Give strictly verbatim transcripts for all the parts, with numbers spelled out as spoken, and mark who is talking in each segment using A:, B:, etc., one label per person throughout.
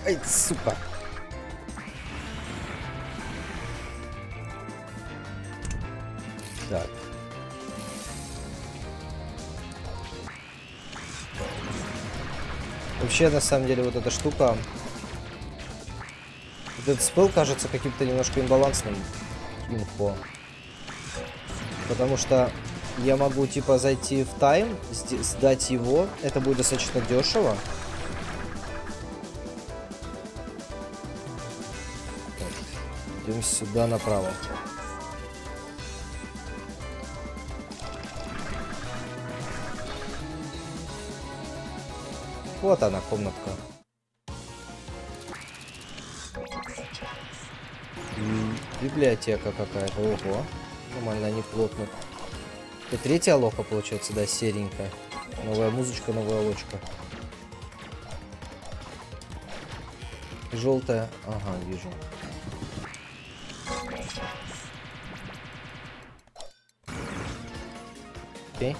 A: Ай, сука. Так. Вообще, на самом деле, вот эта штука... Вот этот спел кажется каким-то немножко имбалансным. Инфо. Потому что я могу, типа, зайти в тайм, сдать его. Это будет достаточно дешево. Так, идем сюда направо. Вот она, комнатка. Библиотека какая-то. Ого. Нормально, они плотно. Это третья лоха, получается, да, серенькая. Новая музычка, новая лочка. Желтая. Ага, вижу. Окей.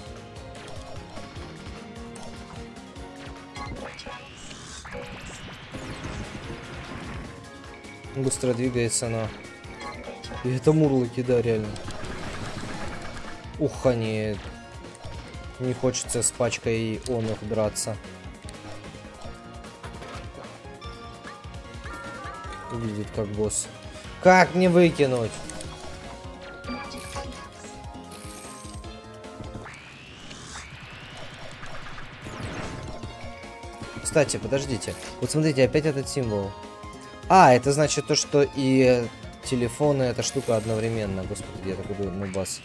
A: Быстро двигается она. И это мурлоки, да, реально. Ух, они... Не хочется с пачкой он их драться. Выглядит как босс. Как мне выкинуть? Кстати, подождите. Вот смотрите, опять этот символ. А, это значит то, что и телефон, и эта штука одновременно. Господи, я такой думаю, ну бас.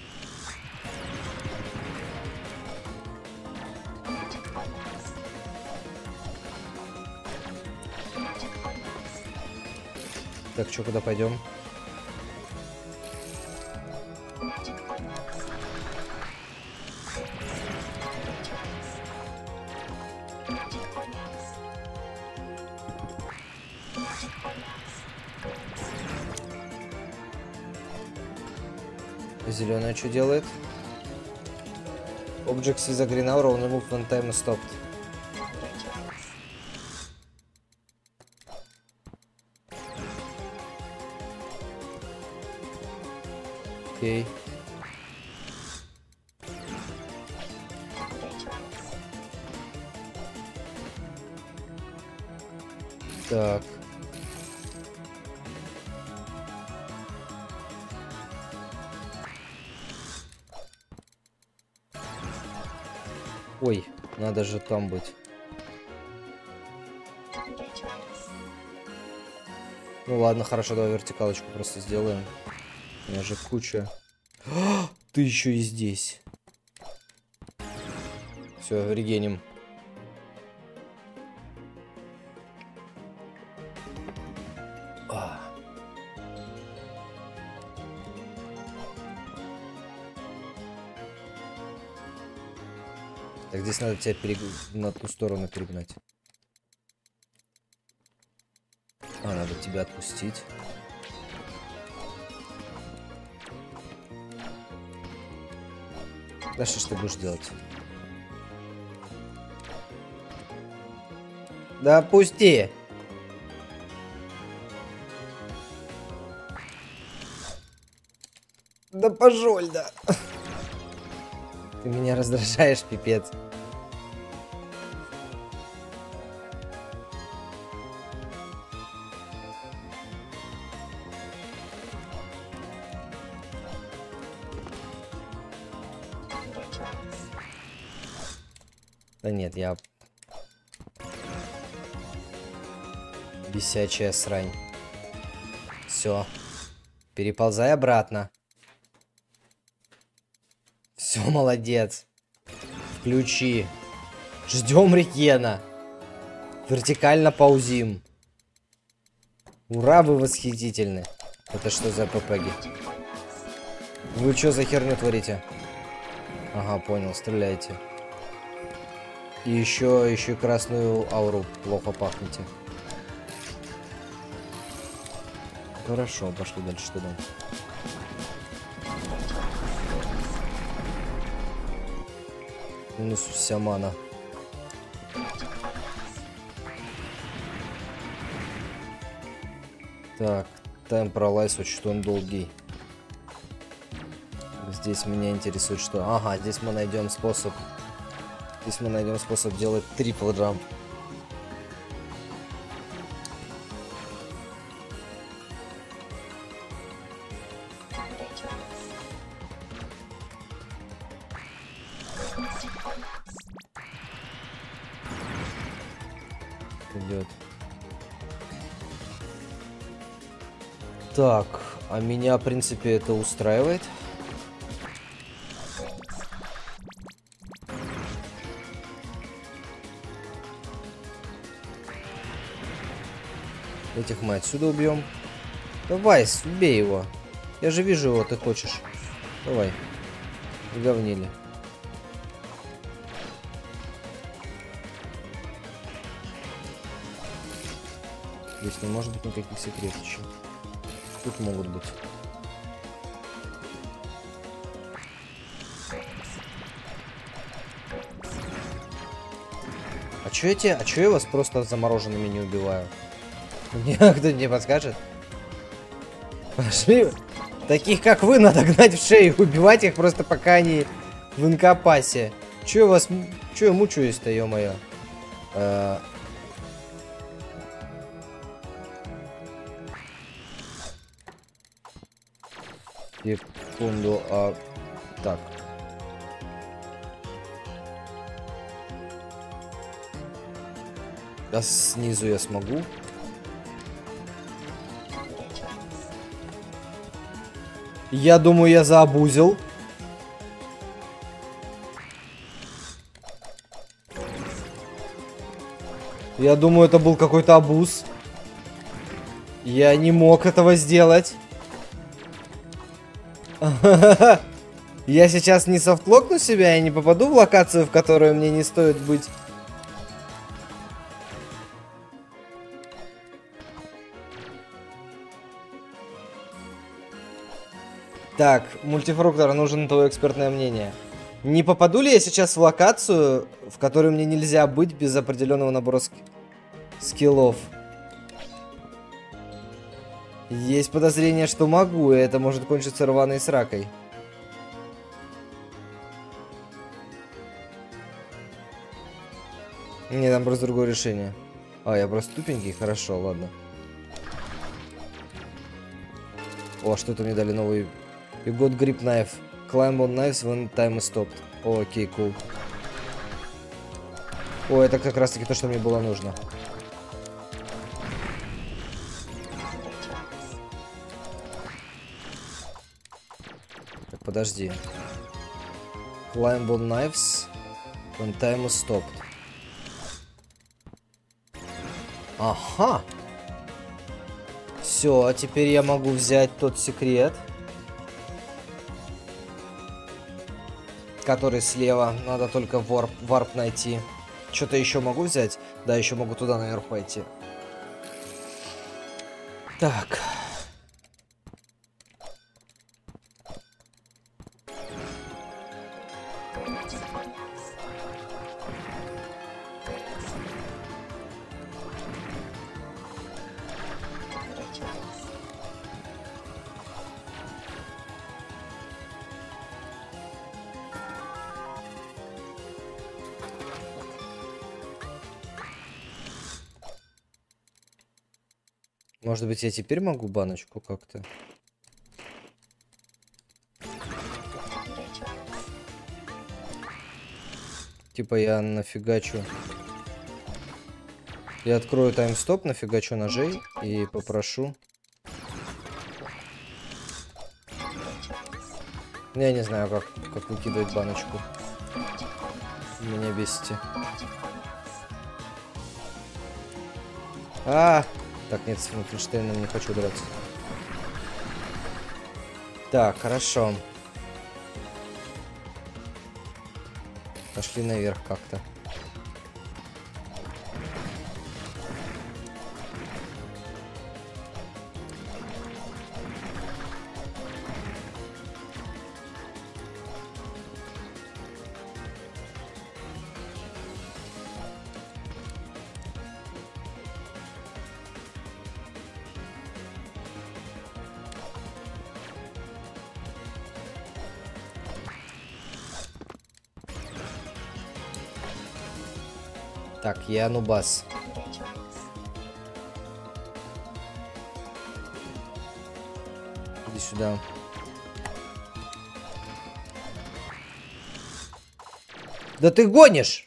A: Так, что, куда пойдем? Зеленая что делает? Objects is a green hour, only move when time is stopped. Окей. Так. Ой, надо же там быть. Ну ладно, хорошо, давай вертикалочку просто сделаем. У меня же куча. А, ты еще и здесь. Все, регеним. А. Так, здесь надо тебя перег... на ту сторону перегнать. А, надо тебя отпустить. Да что ж ты будешь делать? Да отпусти! Да пожалуй, да. Ты меня раздражаешь, пипец. Да нет, я... Бесячая срань. Все. Переползай обратно. Все, молодец. Включи. Ждем регена. Вертикально паузим. Ура, вы восхитительны. Это что за ппги? Вы что за херню творите? Ага, понял, стреляйте. И еще, еще красную ауру плохо пахнете. Хорошо, пошли дальше туда. Минус вся мана. Так, темпоралайз, вот что он долгий. Здесь меня интересует, что... Ага, здесь мы найдем способ... Здесь мы найдем способ делать трипл джамп. Идет. Так, а меня, в принципе, это устраивает. Этих мы отсюда убьем. Давай, убей его. Я же вижу его, ты хочешь. Давай. Говнили. Здесь не может быть никаких секретов. Тут могут быть. А чё я те, а чё я вас просто замороженными не убиваю? Мне кто-нибудь не подскажет? Пошли. Таких как вы надо гнать в шею, убивать их просто пока они в инкапасе. Чё я вас, чё я мучаюсь-то, ё-моё? Э Секунду, а... Так. А снизу я смогу? Я думаю, я заобузил. Я думаю, это был какой-то абуз. Я не мог этого сделать. Я сейчас не софтлокну себя, я не попаду в локацию, в которой мне не стоит быть. Так, мультифруктор, нужно твое экспертное мнение. Не попаду ли я сейчас в локацию, в которой мне нельзя быть без определенного набора ски скиллов? Есть подозрение, что могу, и это может кончиться рваной сракой. Не, там просто другое решение. А, я просто тупенький? Хорошо, ладно. О, что это мне дали новый... You got grip knife. Climb on knives when time is stopped. О, окей, cool. О, это как раз таки то, что мне было нужно. Так, подожди. Climb on knives when time is stopped. Ага. Все, а теперь я могу взять тот секрет, который слева. Надо только варп, варп найти. Что-то еще могу взять? Да, еще могу туда наверх пойти. Так. Может быть, я теперь могу баночку как-то? Типа я нафигачу. Я открою таймстоп, нафигачу ножей и попрошу. Я не знаю, как, как выкидывать баночку. Меня бесите. А! Так, нет, с Франкенштейном не хочу драться. Так, хорошо. Пошли наверх как-то. Так, я нубас. Иди сюда. Да ты гонишь!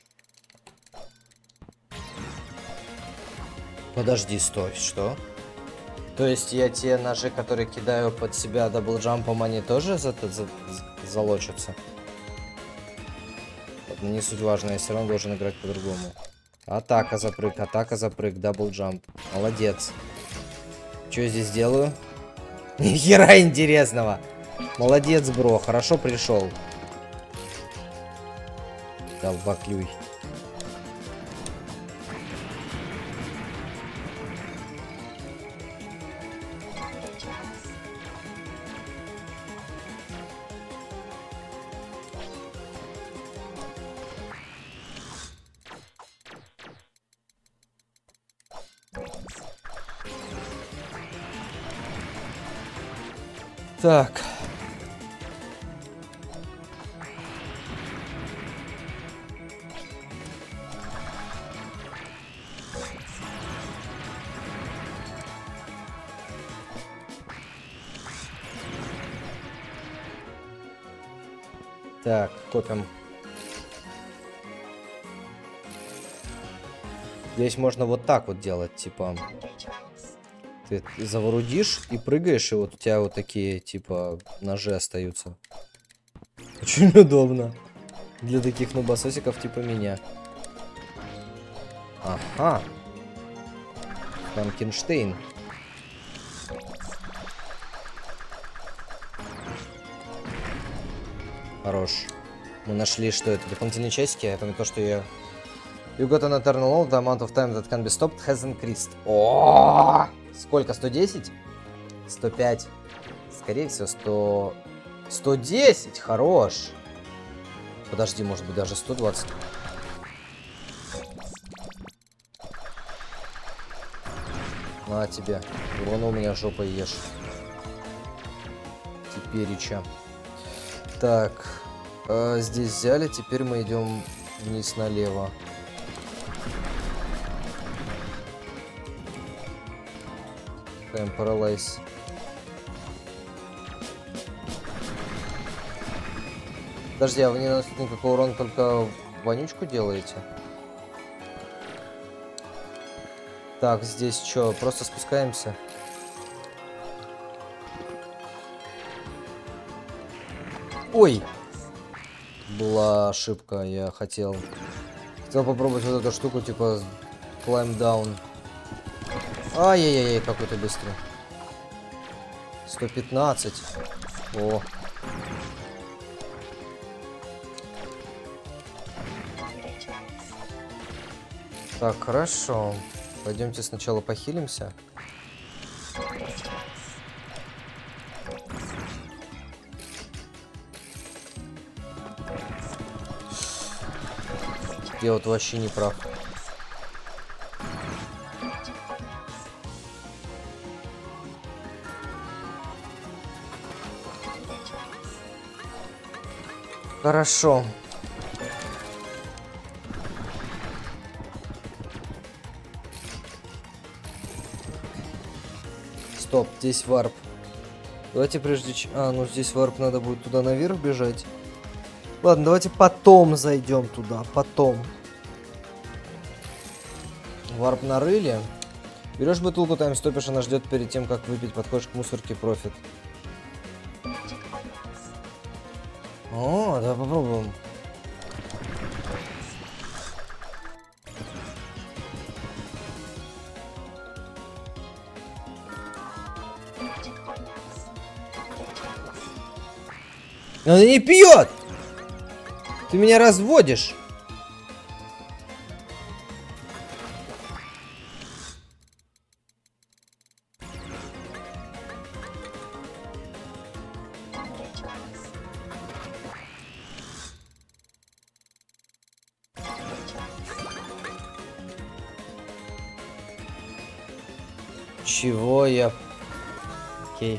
A: Подожди, стой, что? То есть я те ножи, которые кидаю под себя даблджампом, они тоже за, за, за, залочатся? Это не суть важно, я все равно должен играть по-другому. Атака запрыг, атака запрыг, даблджамп. Молодец. Что я здесь делаю? Ни хера интересного. Молодец, бро, хорошо пришел. Долбоклюй. Так. Так, копим. Здесь можно вот так вот делать, типа... Ты заворудишь и прыгаешь, и вот у тебя вот такие, типа, ножи остаются. Очень удобно. Для таких нубасосиков, типа меня. Ага. Франкенштейн. Хорош. Мы нашли, что это дополнительные часики. Это не то, что я... You got an eternal load. The amount of time that can be stopped has increased. О! Сколько? сто десять? сто пять. Скорее всего, сто... сто десять. Хорош. Подожди, может быть, даже сто двадцать. На тебе. Урона у меня жопой ешь. Теперича. Так. Э, здесь взяли. Теперь мы идем вниз налево. Paralyze. Подожди, а вы не наносите никакой урон, только вонючку делаете? Так, здесь что, просто спускаемся? Ой! Была ошибка, я хотел... Хотел попробовать вот эту штуку, типа climb down. Ай-яй-яй, какой ты быстрый. сто пятнадцать. О. Так, хорошо. Пойдемте сначала похилимся. Я вот вообще не прав. Хорошо. Стоп, здесь варп. Давайте прежде чем... А, ну здесь варп, надо будет туда наверх бежать. Ладно, давайте потом зайдем туда, потом. Варп нарыли. Берешь бутылку таймстопишь, она ждет перед тем, как выпить, подходишь к мусорке, профит. О, давай попробуем. Она не пьет! Ты меня разводишь. Чего я... Окей.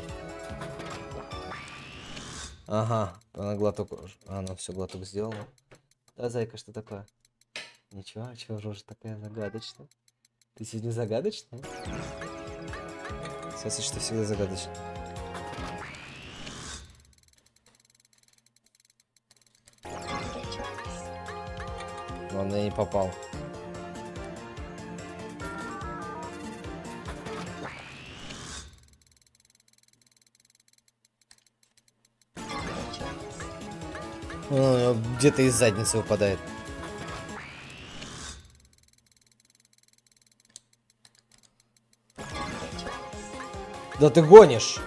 A: Ага, она глоток... А, она все, глоток сделала. Да, зайка, что такое? Ничего, а чего рожа такая загадочная? Ты сегодня загадочная? Кстати, что всегда загадочно. Ладно, я не попал. Где-то из задницы выпадает. Да ты гонишь.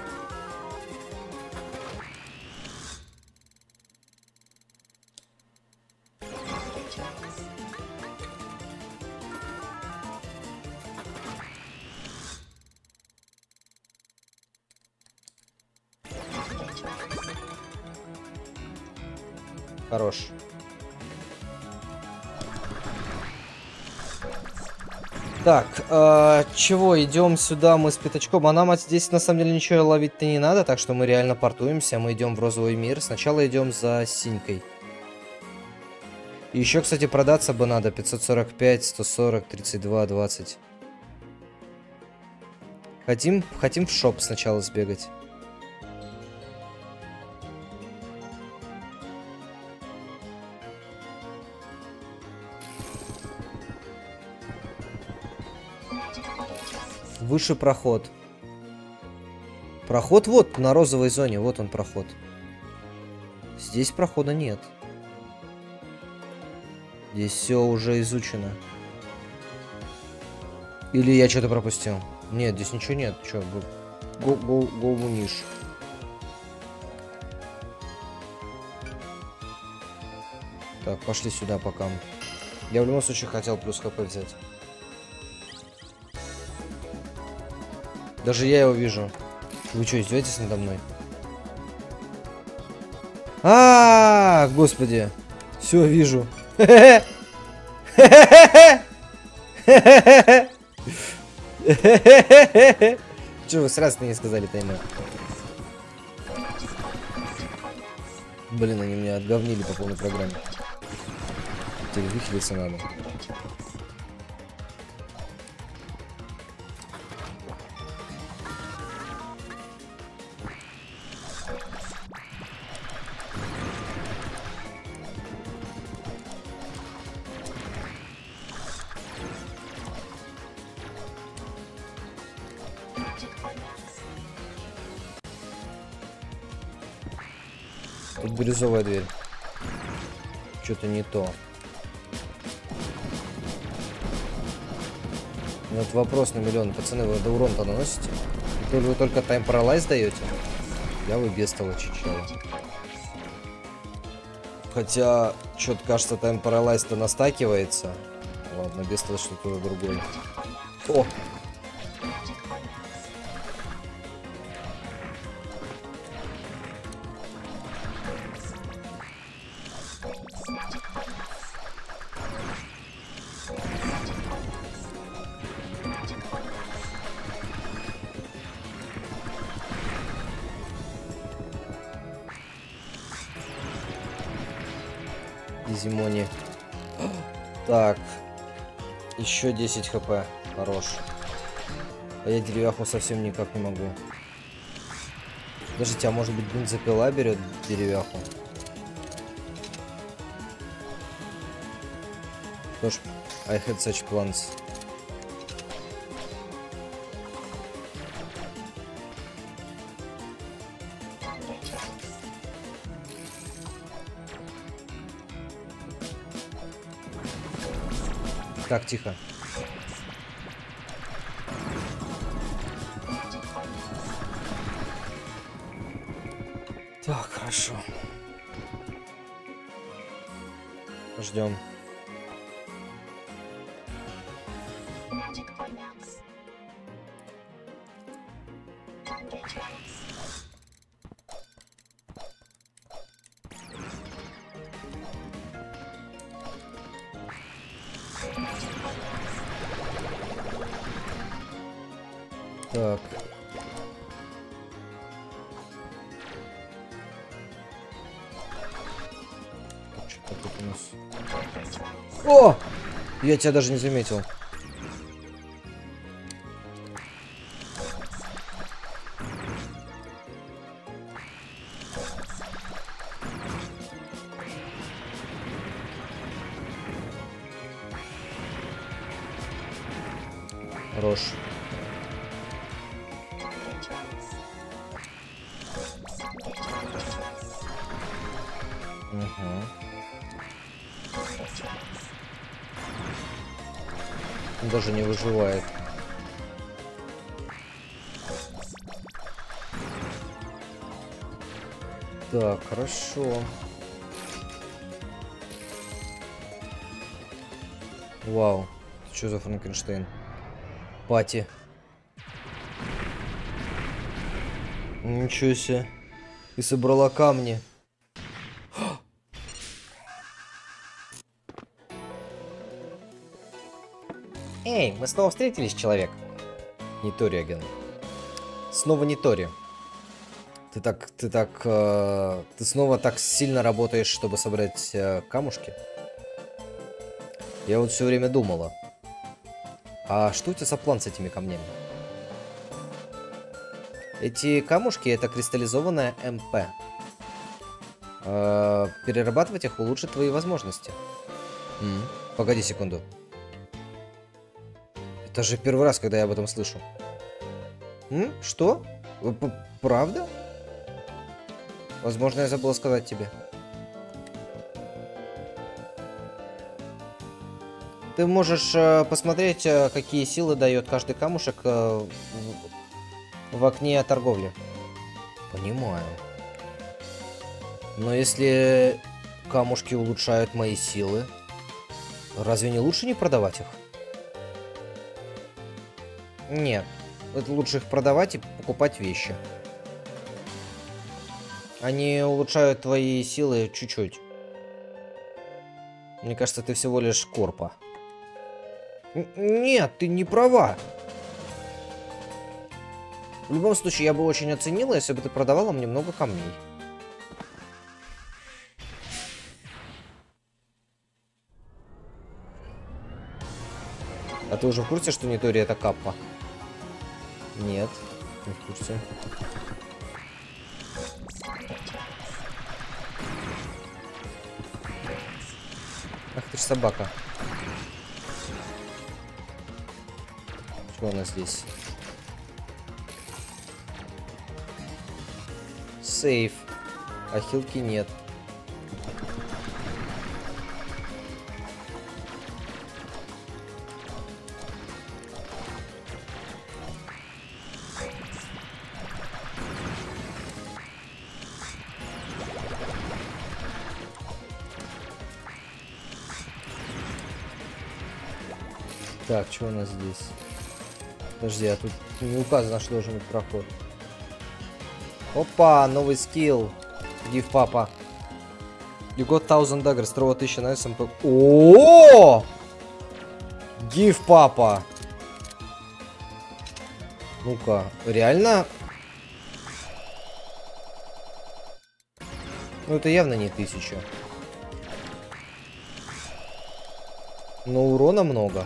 A: Хорош. Так, э, чего, идем сюда мы с пятачком. А нам здесь на самом деле ничего ловить-то не надо, так что мы реально портуемся. Мы идем в розовый мир. Сначала идем за синькой. И еще, кстати, продаться бы надо. пятьсот сорок пять, сто сорок, тридцать два, двадцать. Хотим, хотим в шоп сначала сбегать. Выше проход. Проход вот, на розовой зоне. Вот он проход. Здесь прохода нет. Здесь все уже изучено. Или я что-то пропустил? Нет, здесь ничего нет. Че, го, го, го вниз. Так, пошли сюда пока. Я в любом случае хотел плюс хп взять. Даже я его вижу. Вы что, издеваетесь надо мной? А, -а, -а господи. Все, вижу. Че вы сразу не сказали таймер? Блин, они меня отговнили по полной программе. Теперь выхилиться надо. Тут бирюзовая дверь. Что-то не то. Вот вопрос на миллион. Пацаны, вы до урон-то наносите? То ли вы только тайм паралайз даете? Я вы без того чичала. Хотя, что-то кажется, тайм паралайз-то настакивается. Ладно, без того что-то другое. О! Зимони. Так. Еще десять хп. Хорош. А я деревяху совсем никак не могу. Подождите, а может быть бензопила берет деревяху? Что ж, I had such plans. Так, тихо. Так, хорошо. Ждем. Так. Что тут у нас? О! Я тебя даже не заметил. Хорош. Угу. Он даже не выживает. Так, хорошо. Вау. Что за Франкенштейн? Пати. Ничего себе. И собрала камни. Эй, мы снова встретились, человек. Не Тори, агент. Снова не Тори. Ты так, ты так, э, ты снова так сильно работаешь, чтобы собрать э, камушки? Я вот все время думала. А что у тебя за план с этими камнями? Эти камушки — это кристаллизованная МП. Э, перерабатывать их улучшит твои возможности. М-м, погоди секунду. Это же первый раз, когда я об этом слышу. М? Что? П- правда? Возможно, я забыла сказать тебе. Ты можешь э, посмотреть, э, какие силы дает каждый камушек э, в, в окне торговли. Понимаю. Но если камушки улучшают мои силы, разве не лучше не продавать их? Нет. Это лучше их продавать и покупать вещи. Они улучшают твои силы чуть-чуть. Мне кажется, ты всего лишь корпа. Н- нет, ты не права. В любом случае, я бы очень оценила, если бы ты продавала мне много камней. А ты уже в курсе, что Нитори — это каппа? Нет, не в курсе. Ах ты ж собака. Что у нас здесь? Сейф. А хилки нет. Так, что у нас здесь? Подожди, а тут не указано, что должен быть проход. Опа, новый скилл. Give папа. You got thousand daggers, throw тысяча на эс эм пэ. О! Give папа. Ну-ка, реально? Ну это явно не тысяча. Но урона много.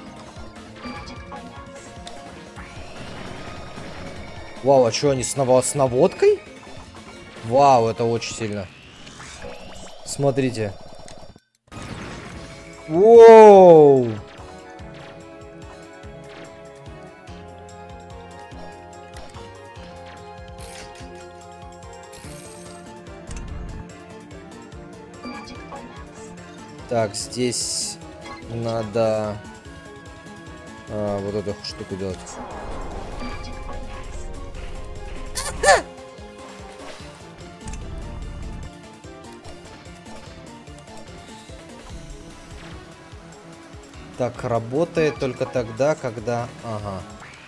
A: Вау, а что они с, наво с наводкой? Вау, это очень сильно. Смотрите. Воу! Так, здесь надо а, вот эту штуку делать. Так, работает только тогда, когда... Ага.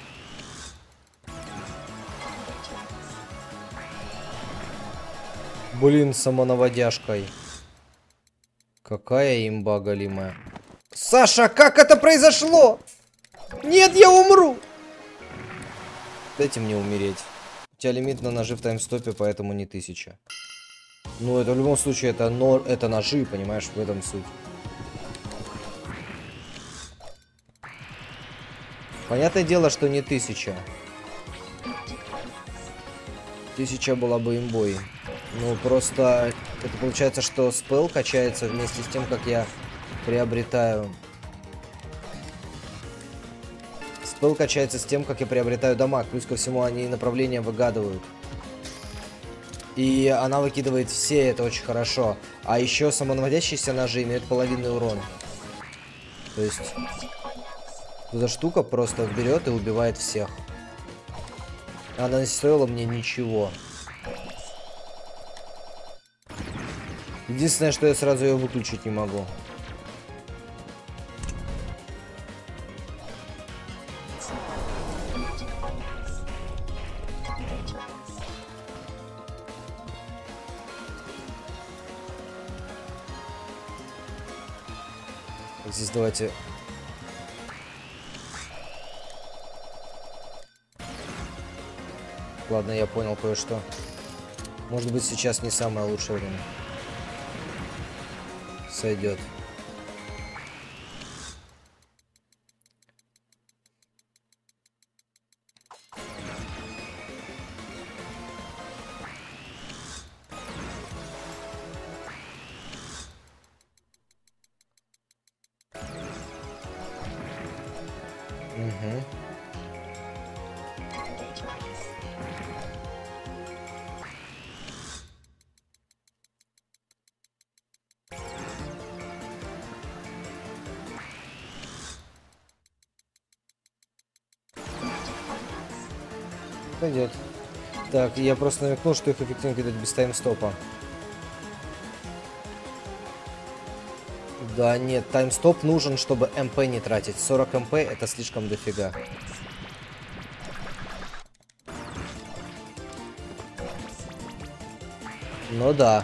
A: Блин, самонаводяжкой. Какая имба голимая. Саша, как это произошло? Нет, я умру! Дайте мне умереть. У тебя лимит на ножи в таймстопе, поэтому не тысяча. Ну, это в любом случае, это, но... это ножи, понимаешь, в этом суть. Понятное дело, что не тысяча. Тысяча была бы имбой. Ну, просто это получается, что спел качается вместе с тем, как я приобретаю... Спел качается с тем, как я приобретаю дамаг. Плюс ко всему они направления выгадывают. И она выкидывает все, это очень хорошо. А еще самонаводящиеся ножи имеют половинный урон. То есть... Эта штука просто берет и убивает всех. Она не стоила мне ничего. Единственное, что я сразу ее выключить не могу. Здесь давайте... Ладно, я понял кое-что. Может быть, сейчас не самое лучшее время. Сойдет. Угу. Пойдет. Так, я просто намекнул, что их эффективно кидать без таймстопа. Да нет, таймстоп нужен, чтобы МП не тратить. сорок МП это слишком дофига. Ну да.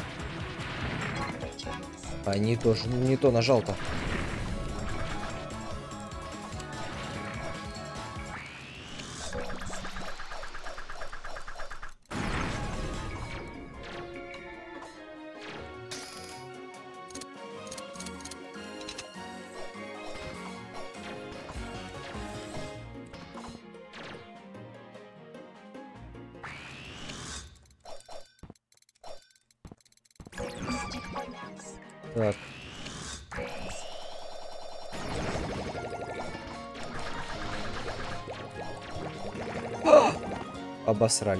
A: А не то, не то нажал-то. Так. Обосрали.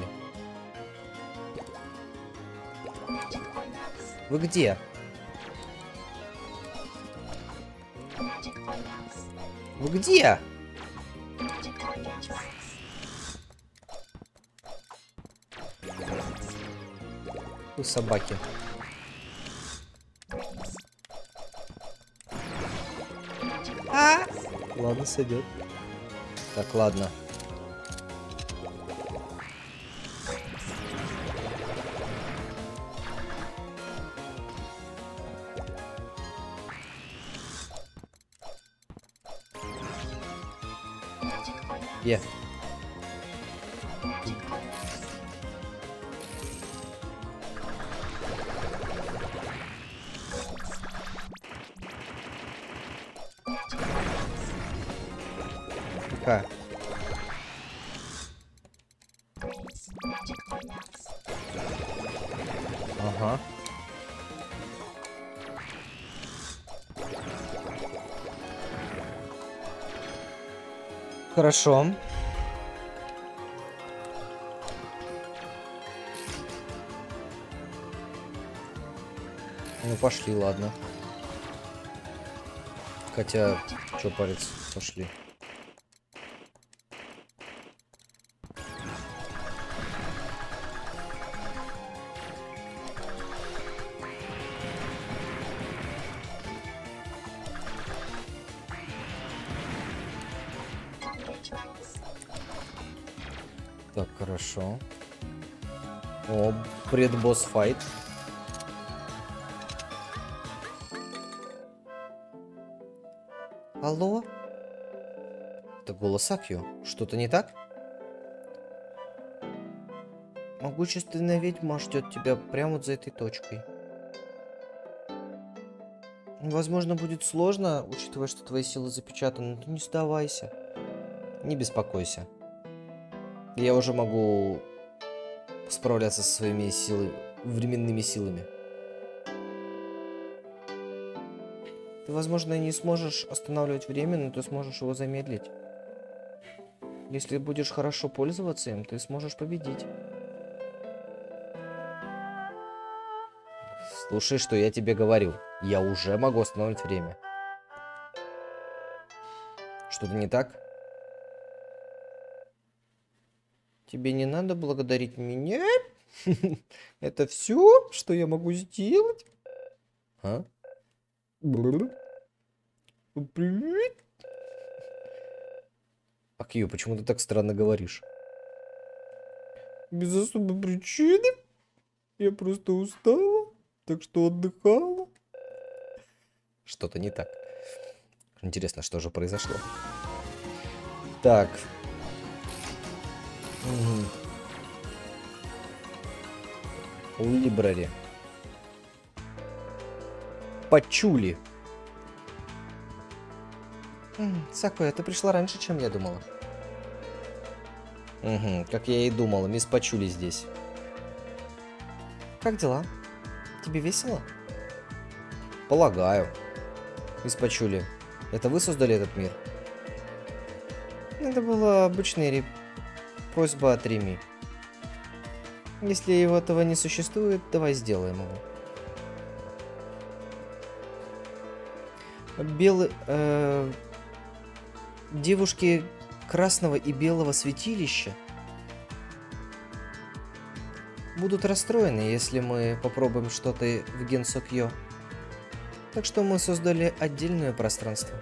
A: Вы где? Вы где? Вы собаки. А? Ладно, сойдет. Так, ладно. Е. Какая? Ага. Хорошо. Ну пошли, ладно. Хотя, что париться, пошли. Так, хорошо. О, предбосс файт. Алло? Это голос Акью. Что-то не так? Могущественная ведьма ждет тебя прямо вот за этой точкой. Возможно, будет сложно, учитывая, что твои силы запечатаны, но ты не сдавайся. Не беспокойся. Я уже могу справляться со своими силами, временными силами. Ты, возможно, не сможешь останавливать время, но ты сможешь его замедлить. Если будешь хорошо пользоваться им, ты сможешь победить. Слушай, что я тебе говорю. Я уже могу останавливать время. Что-то не так? Тебе не надо благодарить меня? Это все, что я могу сделать? А? Привет. Акью, почему ты так странно говоришь? Без особой причины. Я просто устала, так что отдыхала. Что-то не так. Интересно, что же произошло? Так. Либрари. Пачули. Сакуя, ты пришла раньше, чем я думала. Угу, как я и думала, мисс Пачули здесь. Как дела? Тебе весело? Полагаю. Мисс Пачули, это вы создали этот мир? Это была обычная ре... просьба от Реми. Если его этого не существует, давай сделаем его. Белый... Э... Девушки красного и белого святилища будут расстроены, если мы попробуем что-то в Генсокьё. Так что мы создали отдельное пространство.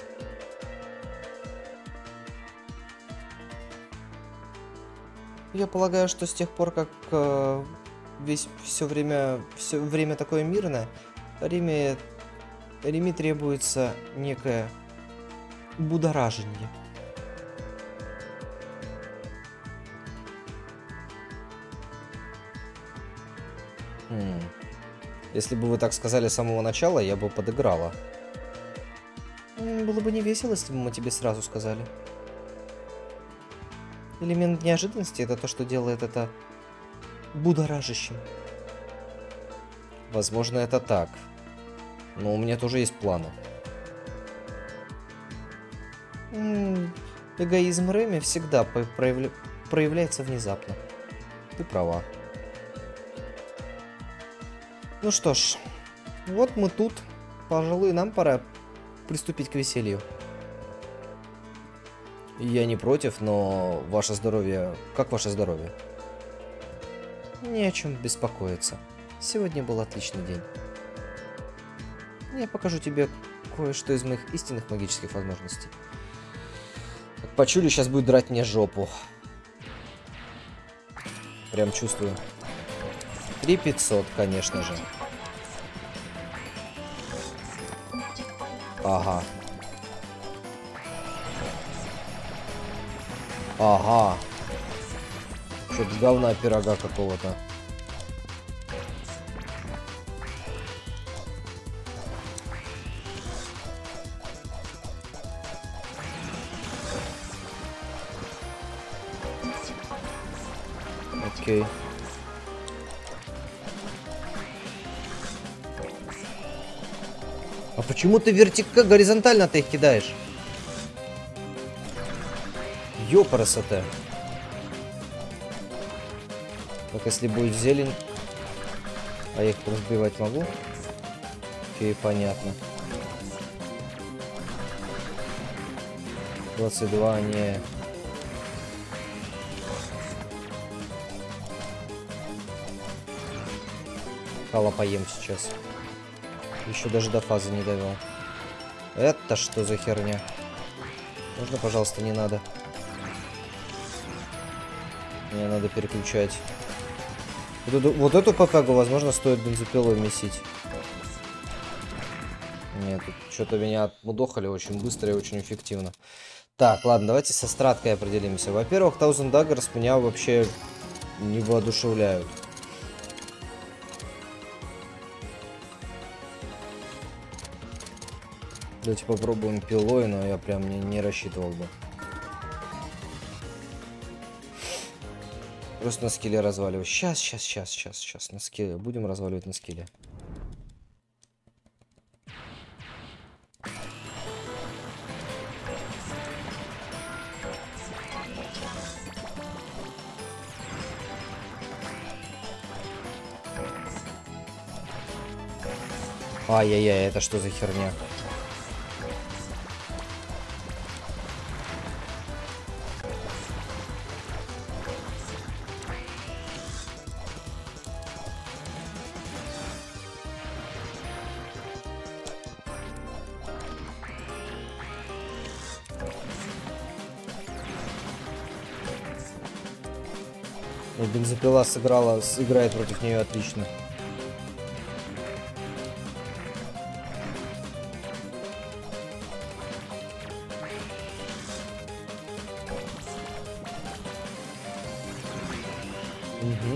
A: Я полагаю, что с тех пор, как э, весь все время все время такое мирное, Риме, Риме требуется некое будоражение. Хм. Если бы вы так сказали с самого начала, я бы подыграла. Было бы не весело, если бы мы тебе сразу сказали. Элемент неожиданности — это то, что делает это будоражащим. Возможно, это так. Но у меня тоже есть планы. Эгоизм Реми всегда проявля... проявляется внезапно. Ты права. Ну что ж, вот мы тут. Пожалуй, нам пора приступить к веселью. Я не против, но ваше здоровье... Как ваше здоровье? Не о чем беспокоиться. Сегодня был отличный день. Я покажу тебе кое-что из моих истинных магических возможностей. Как Пачули сейчас будет драть мне жопу. Прям чувствую. три пятьсот, конечно же. Ага. Ага. Что-то говна пирога какого-то. Окей. А почему ты вертикально, горизонтально-то их кидаешь? Ёпарасоте. Так, если будет зелень... А я их разбивать могу? Окей, понятно. двадцать два, не... Хала поем сейчас. Еще даже до фазы не довел. Это что за херня? Можно, пожалуйста, не надо? Мне надо переключать. Вот эту, вот эту ППГу, возможно, стоит бензопилой месить. Нет, тут что-то меня отмудохали очень быстро и очень эффективно. Так, ладно, давайте со страткой определимся. Во-первых, Thousand Daggers меня вообще не воодушевляют. Давайте попробуем пилой, но я прям не, не рассчитывал бы. Просто на скилле разваливаю. Сейчас, сейчас, сейчас, сейчас, сейчас. На скилле. Будем разваливать на скилле. Ай-яй-яй, это что за херня? И бензопила сыграла, сыграет против нее отлично. Угу.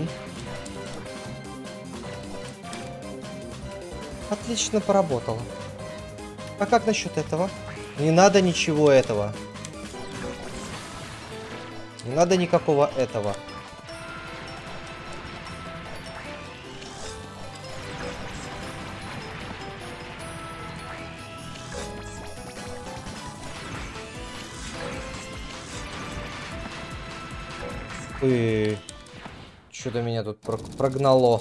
A: Отлично поработала. А как насчет этого? Не надо ничего этого. Не надо никакого этого. Ой, что-то меня тут прогнало.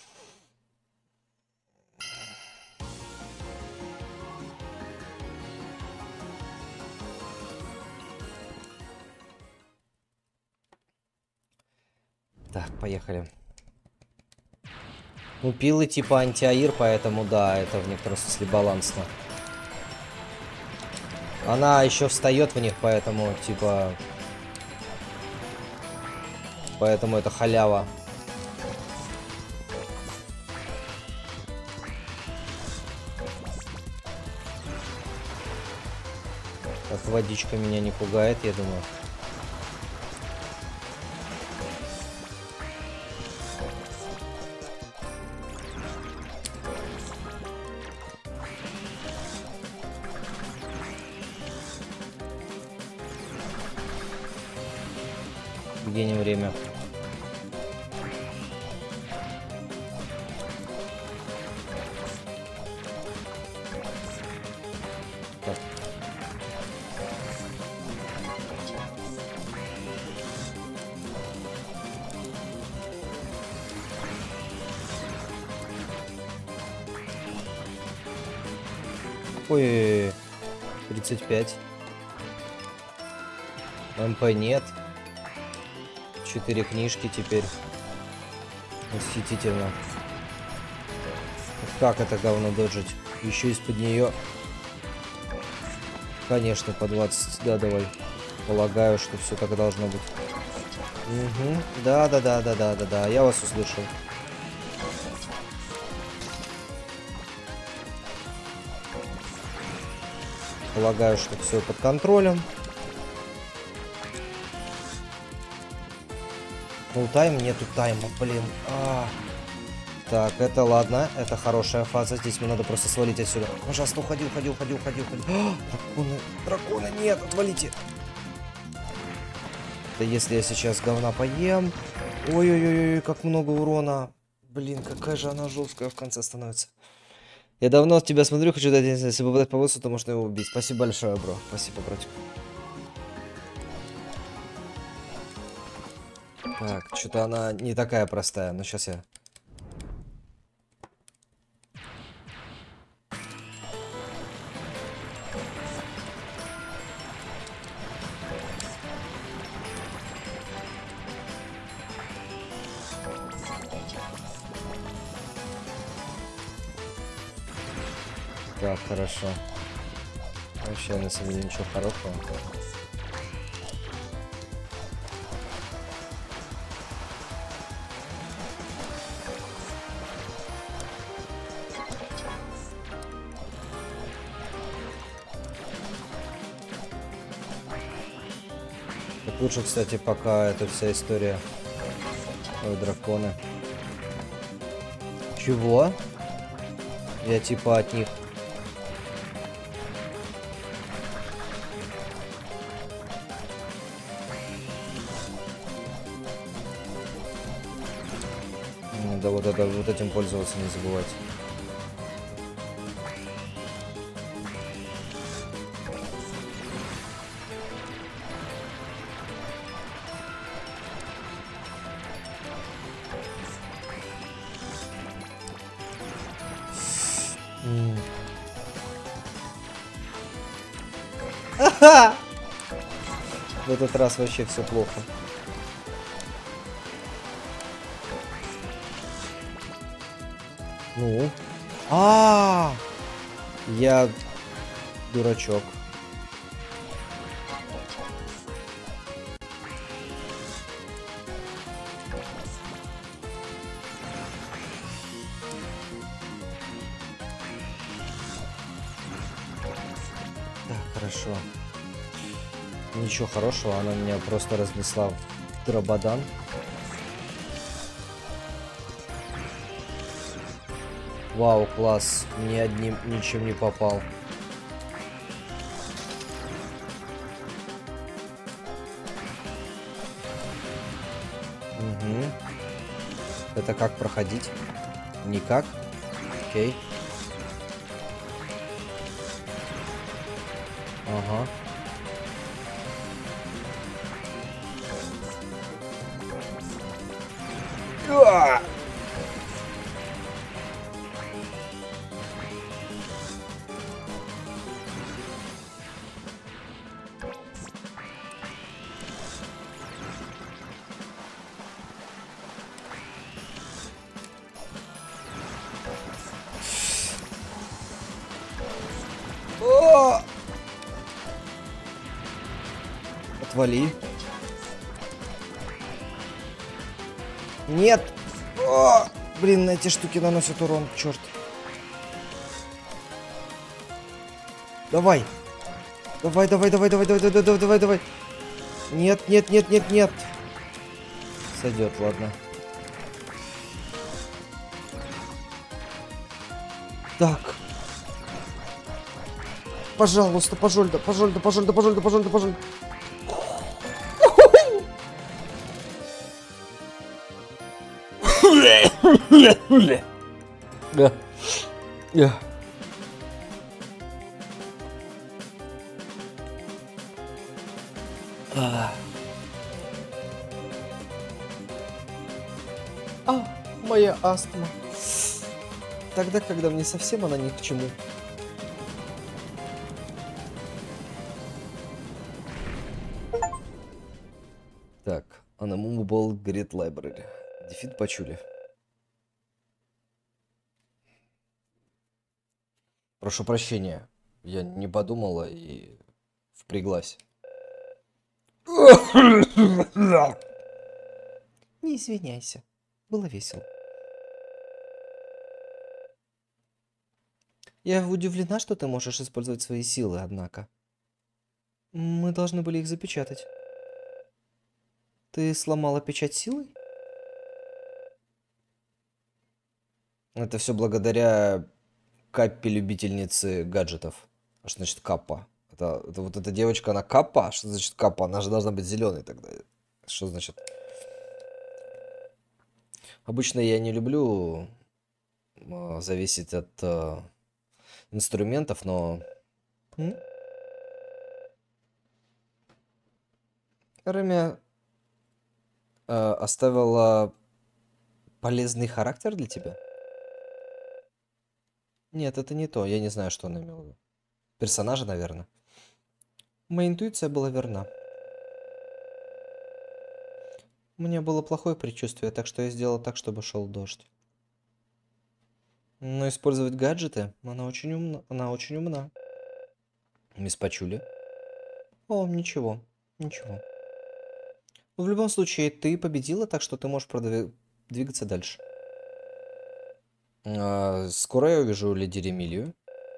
A: Так, поехали. Ну, пилы типа антиаир, поэтому да, это в некотором смысле балансно. Она еще встает в них, поэтому типа... Поэтому это халява. Так, водичка меня не пугает, я думаю. Где не время? Так. Ой, тридцать пять. МП нет. Четыре книжки теперь. Восхитительно. Как это говно доджить? Еще из-под нее. Конечно, по двадцать. Да, давай. Полагаю, что все так должно быть. Угу. Да, да, да, да, да, да, да. Я вас услышал. Полагаю, что все под контролем. Ну, тайм, нету тайма, блин. А. Так, это ладно, это хорошая фаза. Здесь мне надо просто свалить отсюда. Пожалуйста, уходи, уходи, уходи, уходи, уходи. А, драконы, драконы, нет, отвалите. Да если я сейчас говна поем. Ой-ой-ой, как много урона. Блин, какая же она жесткая в конце становится. Я давно тебя смотрю, хочу дать, если попадать по боссу, то можно его убить. Спасибо большое, бро. Спасибо, братик. Так, что-то она не такая простая, но сейчас я... Так, хорошо. Вообще, на самом деле, ничего хорошего. Так лучше, кстати, пока эта вся история... Ой, драконы. Чего? Я типа от них... Надо вот, это, вот этим пользоваться, не забывать. В этот раз вообще все плохо. Ну. А, -а, -а! Я дурачок. Так, хорошо. Ничего хорошего, она меня просто разнесла в дрободан. Вау, класс. Ни одним ничем не попал. Угу. Это как проходить? Никак. Окей. Ага. А! О! Отвали. Нет. О! Блин, эти штуки наносят урон, черт. Давай. Давай, давай, давай, давай, давай, давай, давай, давай, давай. Нет, нет, нет, нет, нет. Сойдет, ладно. Так. Пожалуйста, пожалуйста, пожалуйста, пожалуйста, пожалуйста, пожалуйста, пожалуйста. А, моя астма. Тогда, когда мне совсем она ни к чему. Так, Unmovable Great Library. Дефит Пачули. Прошу прощения, я не подумала и впряглась. Не извиняйся, было весело. Я удивлена, что ты можешь использовать свои силы, однако. Мы должны были их запечатать. Ты сломала печать силой? Это все благодаря Каппе, любительнице гаджетов. А что значит Каппа? Это, это вот эта девочка, она Каппа? Что значит Каппа? Она же должна быть зеленой тогда. Что значит? Обычно я не люблю э, зависеть от э, инструментов, но... М? Ремя э, оставила полезный характер для тебя? Нет, это не то. Я не знаю, что она имела в виду. Персонажа, наверное. Моя интуиция была верна. У меня было плохое предчувствие, так что я сделала так, чтобы шел дождь. Но использовать гаджеты, она очень умна. Она очень умна. Мисс Пачули? О, ничего. Ничего. В любом случае, ты победила, так что ты можешь продвигаться дальше. А, скоро я увижу леди Ремилию.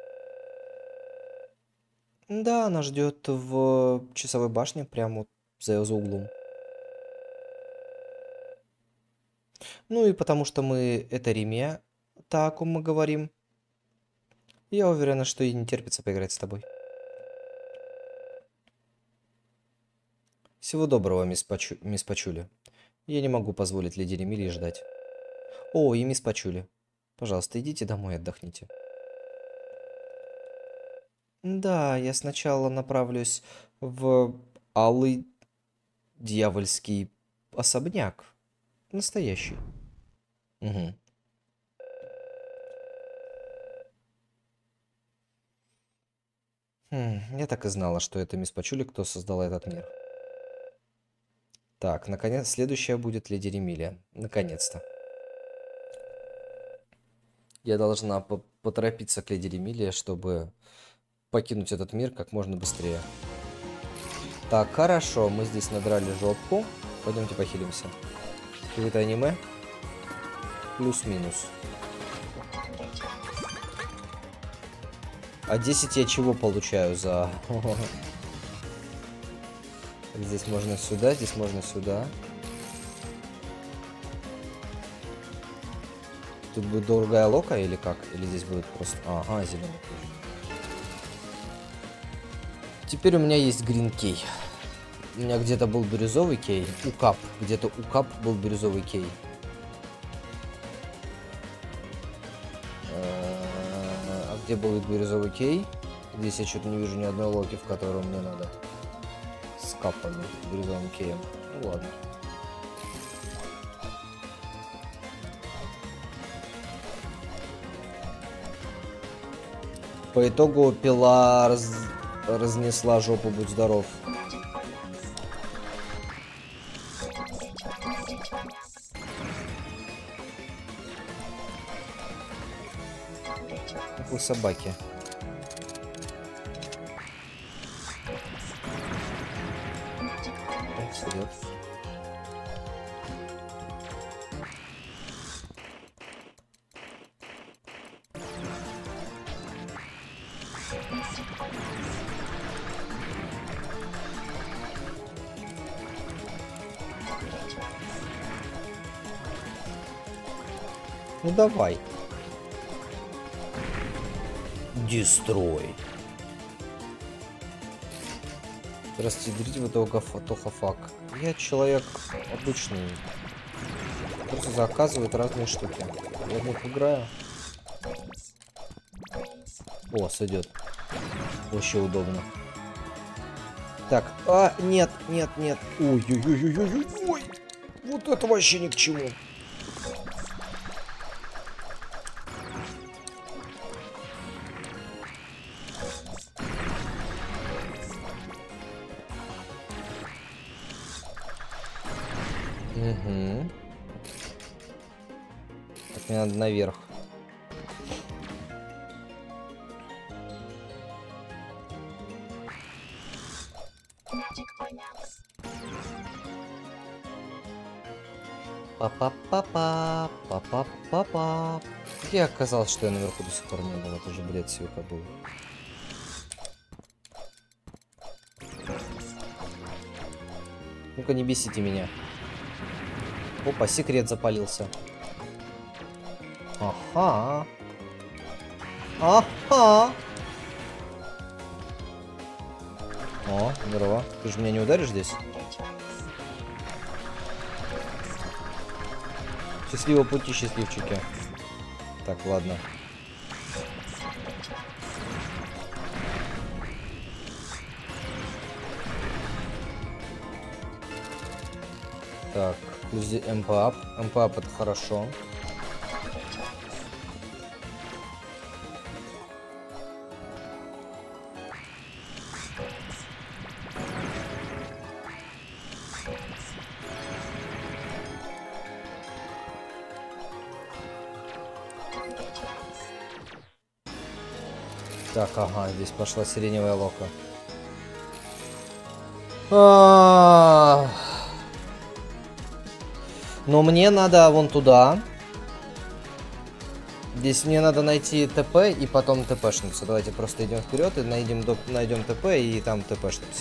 A: Да, она ждет в часовой башне, прямо за, за углом. Ну и потому что мы... Это Ремия, та, о ком мы говорим. Я уверена, что ей не терпится поиграть с тобой. Всего доброго, мисс, Пачу... мисс Пачули. Я не могу позволить леди Ремилии ждать. О, и мисс Пачули. Пожалуйста, идите домой, отдохните. Да, я сначала направлюсь в алый дьявольский особняк. Настоящий. Угу. Хм, я так и знала, что это мисс Пачули, кто создала этот мир. Так, наконец, следующая будет леди Ремилия. Наконец-то. Я должна по поторопиться к леди Ремилии, чтобы покинуть этот мир как можно быстрее. Так, хорошо, мы здесь надрали жопку. Пойдемте похилимся. Какое-то аниме? Плюс-минус. А десять я чего получаю за... Здесь можно сюда, здесь можно сюда. Тут будет другая лока или как? Или здесь будет просто... Ага, зеленый. Теперь у меня есть грин кей. У меня где-то был бирюзовый кей. Укап. Где-то укап был бирюзовый кей. А где был бирюзовый кей? Здесь я что-то не вижу ни одной локи, в которую мне надо. С капами, бирюзовым кеем. Ну ладно. По итогу пила раз... разнесла жопу, будь здоров. Как у собаки. Так, вперед. Ну давай. Дестрой. Здравствуйте, берите вы Тохафак. Я человек обычный. Просто заказывает разные штуки. Я в них играю. О, сойдет. Вообще удобно. Так, а, нет, нет, нет. Ой-ой-ой-ой-ой-ой. Вот это вообще ни к чему. Угу. Так, мне надо наверх. Па-па-па-па, па-па-па-па. Я оказалось, что я наверху до сих пор не был. Это же бред свека был. Ну-ка, не бесите меня. Опа, секрет запалился. Ага. Ага. О, здорово. Ты же меня не ударишь здесь? Счастливого пути, счастливчики. Так, ладно. Так, плюс МПАП. МПАП это хорошо. Так, ага, здесь пошла сиреневая лока. А-а-а. Но мне надо вон туда. Здесь мне надо найти ТП и потом ТПшнуться. Давайте просто идем вперед и найдем, найдем ТП и там ТПшнуться.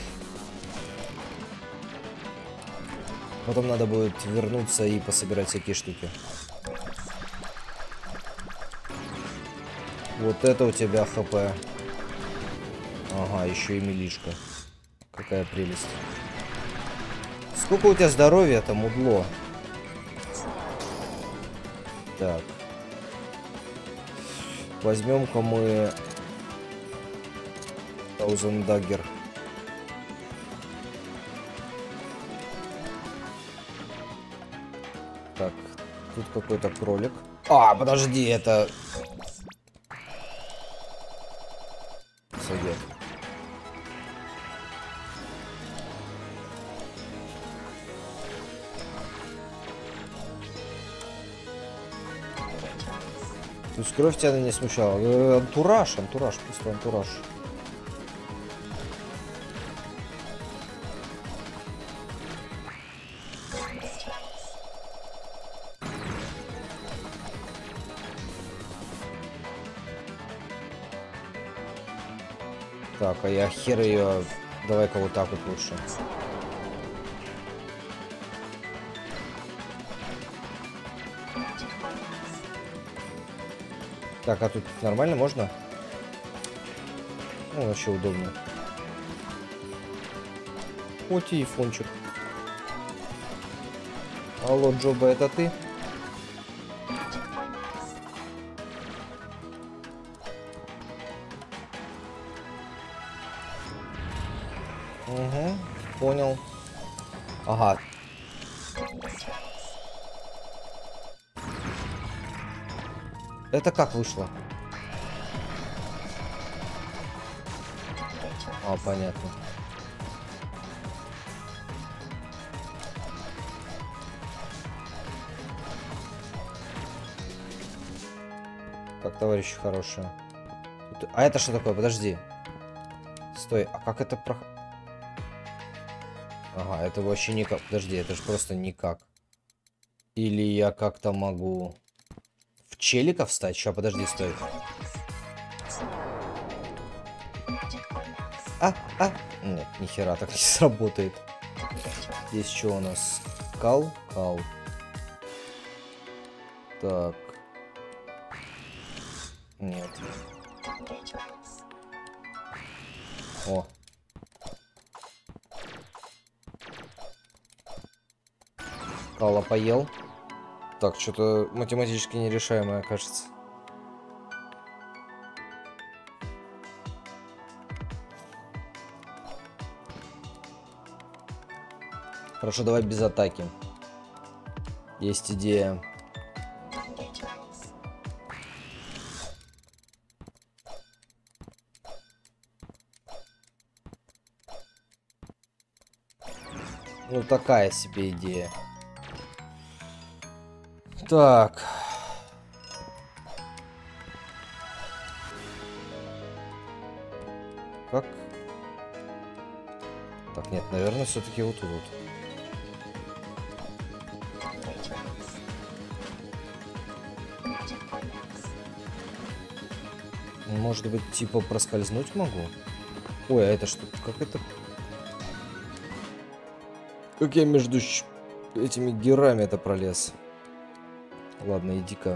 A: Потом надо будет вернуться и пособирать всякие штуки. Вот это у тебя ХП. Ага, еще и милишка. Какая прелесть. Сколько у тебя здоровья, это мудло? Так. Возьмем-ка мы Thousand Dagger. Так, тут какой-то кролик. А, подожди, это... Сойдет. То есть кровь тебя не смущала. Э, антураж, антураж, просто антураж. Так, а я хер ее... Давай-ка вот так вот лучше. Так, а тут нормально можно? Ну, вообще удобно. О, телефончик. Алло, Джоба, это ты? Угу, понял. Ага. Это как вышло? А, понятно. Так, товарищи хорошие. А это что такое? Подожди. Стой, а как это про... Ага, это вообще никак. Подожди, это же просто никак. Или я как-то могу... В челика встать? Сейчас, подожди, стой. А, а. Нет, нихера так не сработает. Здесь что у нас? Кал? Кал. Так. Нет. О. Кала поел. Так, что-то математически нерешаемое, кажется. Хорошо, давай без атаки. Есть идея. Ну, такая себе идея. Так. Как? Так, нет, наверное, все-таки вот тут. Может быть, типа проскользнуть могу? Ой, а это что? Как это? Как я между этими герами это пролез? Ладно, иди-ка.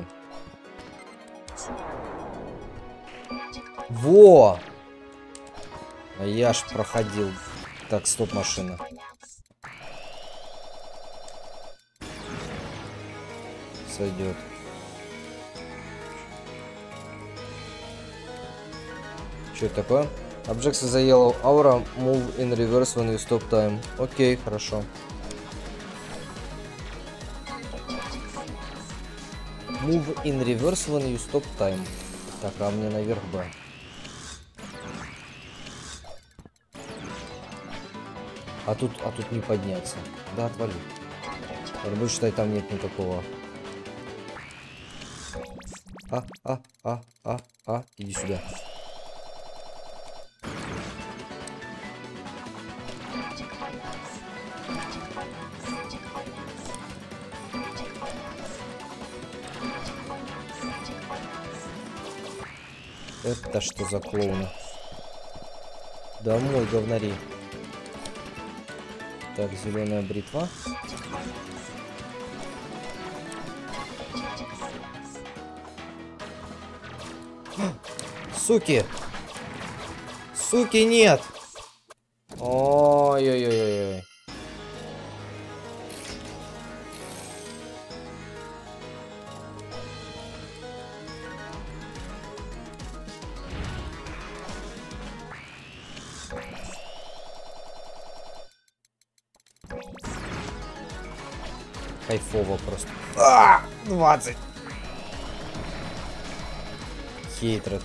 A: Во! А я ж проходил. Так, стоп, машина. Сойдет. Что это такое? Objects is a yellow aura, move in reverse when you stop time. Окей, хорошо. Move in reverse when you stop time. Так, а мне наверх бы. А тут, а тут не подняться. Да, отвали. Я буду считать, там нет никакого. А, а, а, а, а, иди сюда. Это что за клоуны? Домой, говнари. Так, зеленая бритва. Суки! Суки, нет! Ой-ой-ой-ой. Кайфово просто. А, двадцать. Хейтред.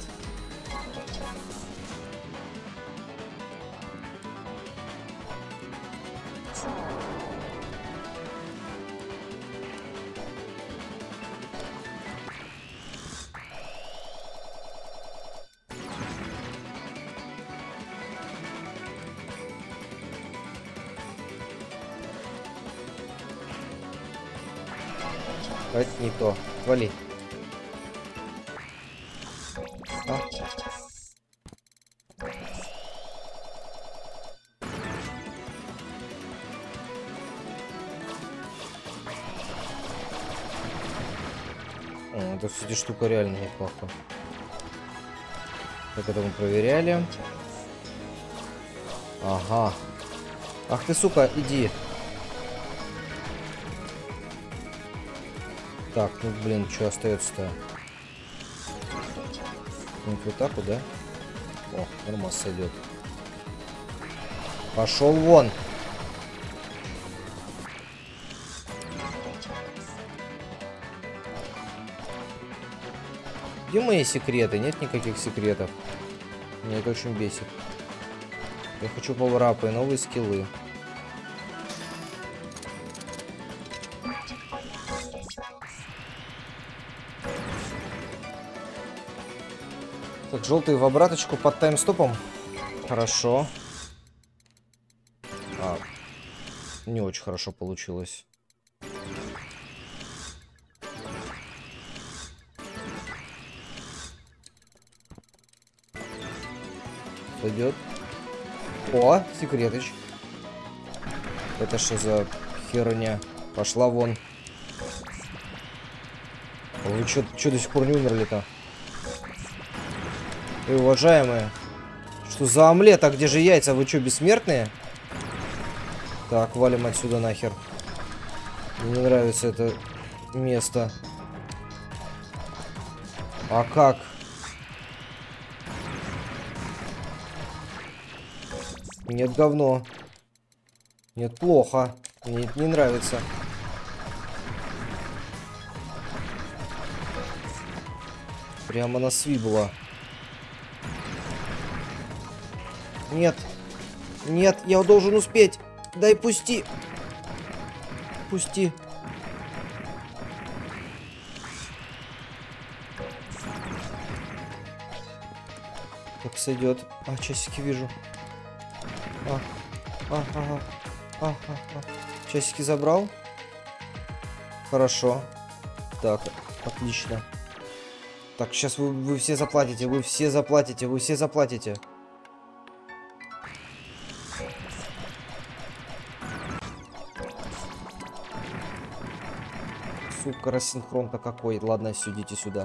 A: Это не то. Вали. А. О, это, кстати, штука реально неплохо. Как это мы проверяли? Ага. Ах ты, сука, иди. Так, ну блин, что остается-то? Ну, вот так вот, да? О, нормально сойдет. Пошел вон! Где мои секреты? Нет никаких секретов. Меня это очень бесит. Я хочу пауэрапы и новые скиллы. Так, желтый в обраточку под таймстопом. Хорошо. А, не очень хорошо получилось. Пойдет. О, секретыч. Это что за херня? Пошла вон. Вы что до сих пор не умерли-то? И, уважаемые, что за омлет? А где же яйца? Вы что, бессмертные? Так, валим отсюда нахер. Мне не нравится это место. А как? Нет, говно. Нет, плохо. Мне это не нравится. Прямо на свибло. Нет. Нет, я должен успеть. Дай пусти. Пусти. Как сойдет. А, часики вижу. А, а, ага. А, а, а. Часики забрал. Хорошо. Так, отлично. Так, сейчас вы, вы все заплатите, вы все заплатите, вы все заплатите. Сука, рассинхрон-то какой. Ладно, сидите сюда.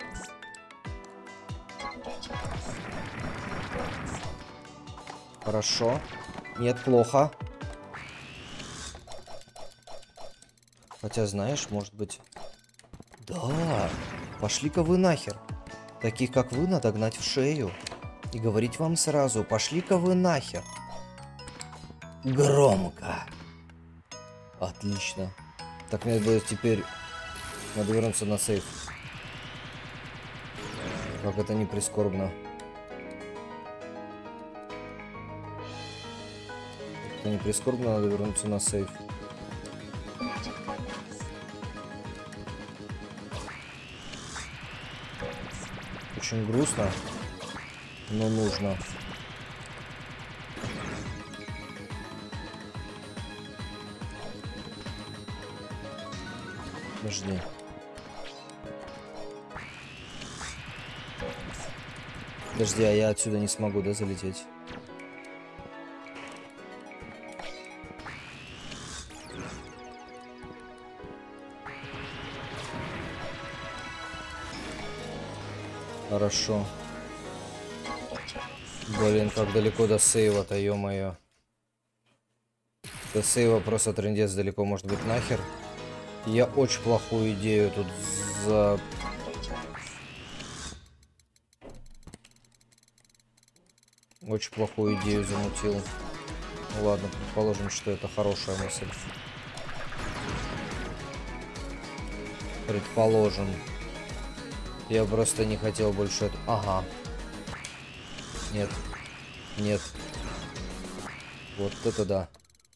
A: Хорошо. Нет, плохо. Хотя, знаешь, может быть... Да, пошли-ка вы нахер. Таких, как вы, надо гнать в шею. И говорить вам сразу, пошли-ка вы нахер. Громко. Отлично. Так, мне будет теперь... Надо вернуться на сейф. Как это не прискорбно. Это не прискорбно, надо вернуться на сейф. Очень грустно, но нужно. Подожди. Подожди, а я отсюда не смогу, да, залететь? Хорошо. Блин, как далеко до сейва-то, ё-моё. До сейва просто трындец далеко может быть нахер. Я очень плохую идею тут за... Очень плохую идею замутил. Ладно, предположим, что это хорошая мысль. Предположим. Я просто не хотел больше это... Ага. Нет. Нет. Вот это да.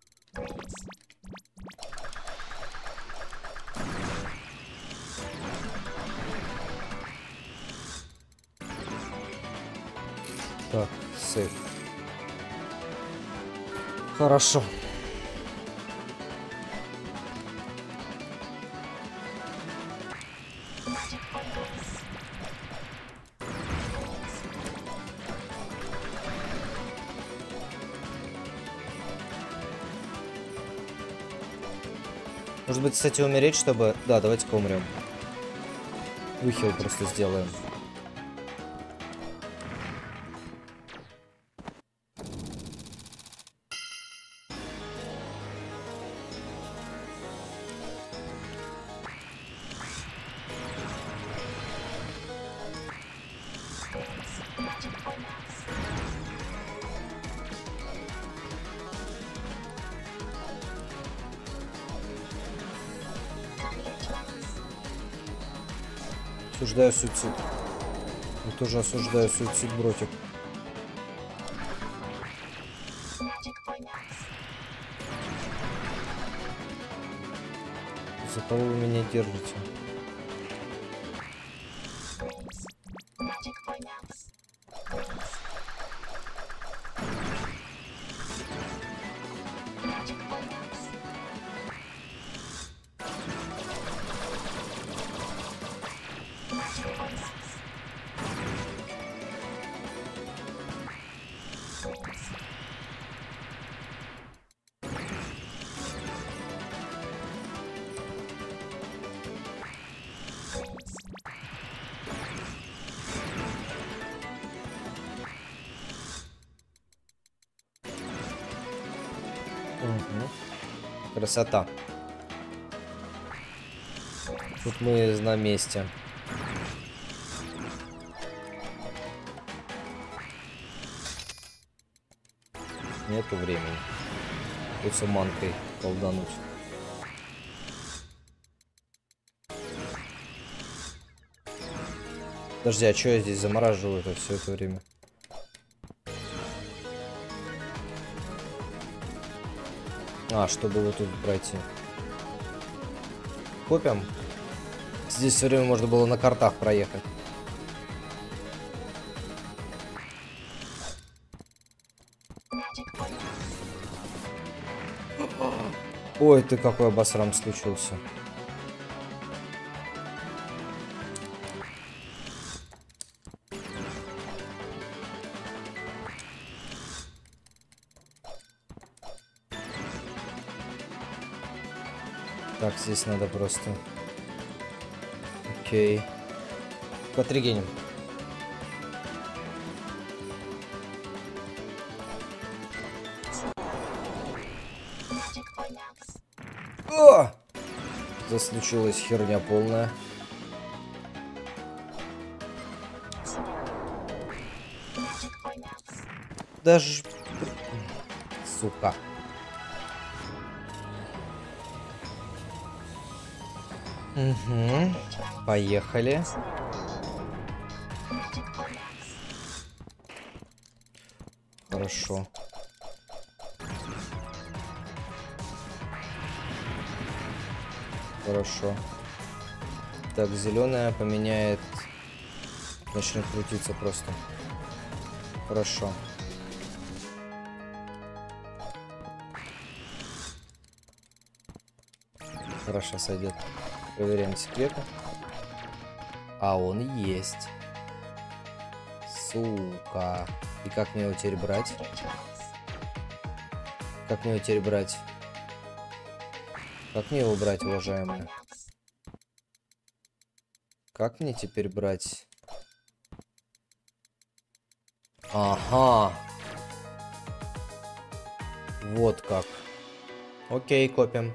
A: Так, сейф. Хорошо. Может быть, кстати, умереть, чтобы... Да, давайте-ка умрем. Выхил просто сделаем. Осуждаю суицид. Я тоже осуждаю суицид, братик. За кого вы меня держите? Угу. Красота. Тут мы на месте. Нету времени. Придется манкой колдануть. Подожди, а что я здесь замораживаю-то все это время? А, чтобы вот тут пройти. Копим. Здесь все время можно было на картах проехать. Ой, ты какой обосрам случился. Так, здесь надо просто... Окей. Потригеним. О! Это случилась херня полная. Даже... Сука. Угу. Поехали. Хорошо. Хорошо. Так, зеленая поменяет. Начнет крутиться просто. Хорошо. Хорошо, сойдет. Проверяем секреты. А он есть. Сука. И как мне его теперь брать? Как мне его теперь брать? Как мне его брать, уважаемые? Как мне теперь брать? Ага. Вот как. Окей, копим.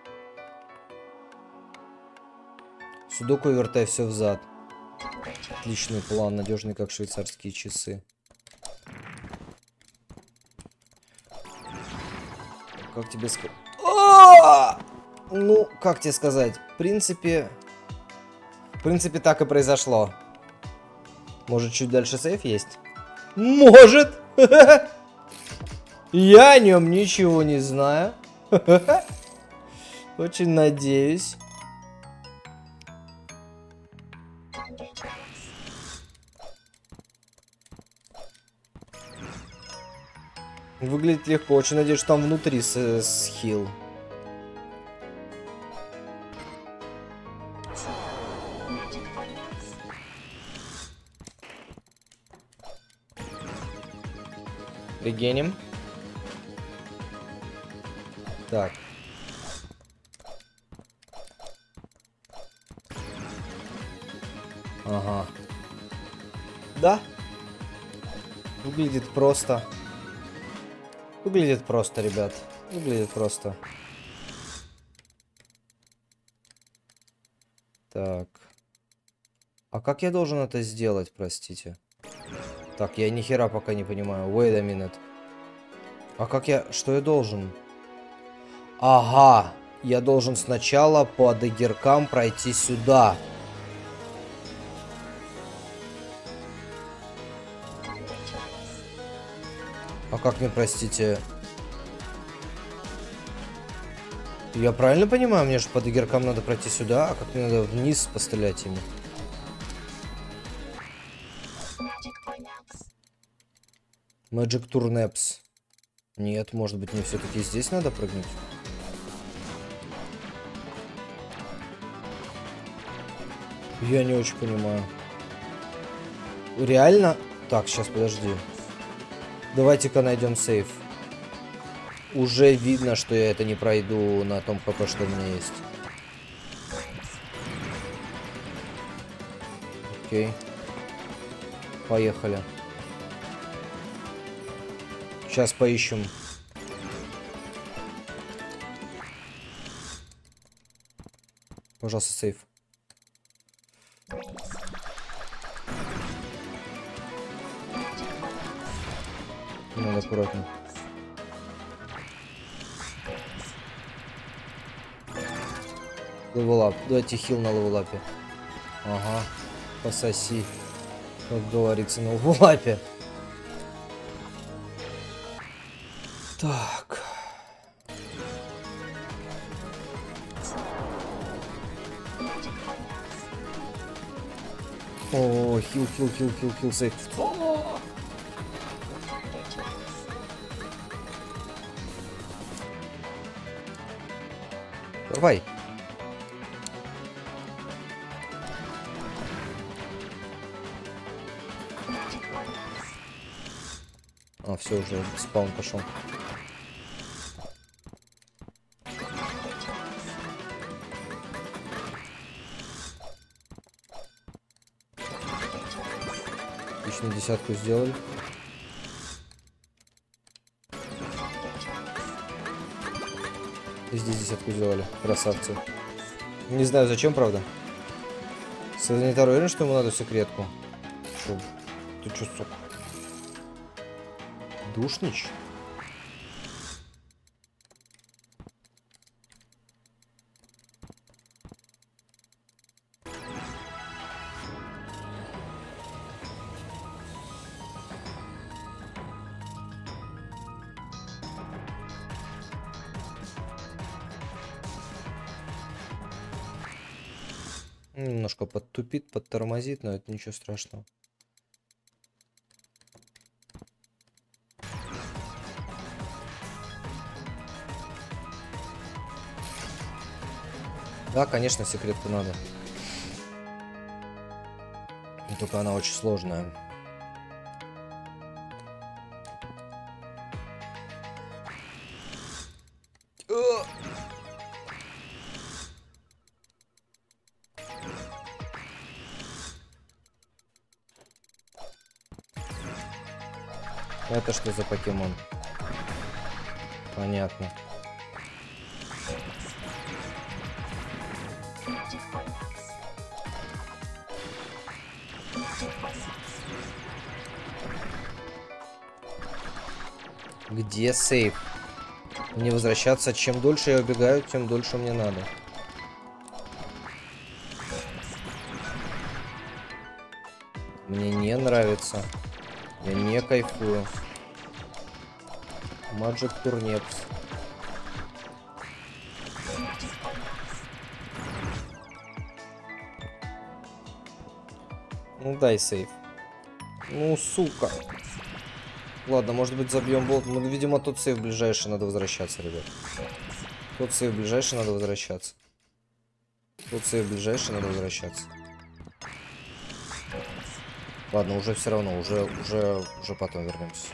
A: Судоку вертай все взад. Отличный план, надежный как швейцарские часы. Как тебе сказать? Ну, как тебе сказать? В принципе, принципе, так и произошло. Может, чуть дальше сейф есть? Может! Я о нем ничего не знаю. Очень надеюсь. Выглядит легко. Очень надеюсь, что там внутри с, с хил. Регеним. Так. Ага. Да. Выглядит просто. Выглядит просто, ребят. Выглядит просто. Так. А как я должен это сделать, простите? Так, я ни хера пока не понимаю. Wait a minute. А как я... Что я должен? Ага. Я должен сначала по даггеркам пройти сюда. А как мне, простите? Я правильно понимаю? Мне же по даггеркам надо пройти сюда, а как мне надо вниз пострелять ими? Magic Turnips. Нет, может быть, мне все-таки здесь надо прыгнуть? Я не очень понимаю. Реально? Так, сейчас, подожди. Давайте-ка найдем сейф. Уже видно, что я это не пройду на том хп, что у меня есть. Окей. Поехали. Сейчас поищем. Пожалуйста, сейф. Надо аккуратно. Левелап. Давайте хил на левелапе. Ага. Пососи. Как говорится, на левелапе. Так. О, хил, хил, хил, хил, хил, сейф. Давай. А, все, уже спаун пошел. Отлично, десятку сделали. И здесь десятку сделали. Красавцы. Не знаю зачем, правда. Санитар уверен, что ему надо секретку? Шо? Ты чё, сука? Душнич? Немножко подтупит, подтормозит, но это ничего страшного. Да, конечно, секретку надо. Но только она очень сложная. Это что за покемон? Понятно. Где сейф? Не возвращаться. Чем дольше я убегаю, тем дольше мне надо. Мне не нравится. Я не кайфую. Magic Turnips. Ну дай сейф. Ну, сука. Ладно, может быть забьем болт. Ну, видимо, тот сейф ближайший, надо возвращаться, ребят. Тот сейф ближайший, надо возвращаться. Тот сейф ближайший, надо возвращаться. Ладно, уже все равно, уже, уже, уже потом вернемся.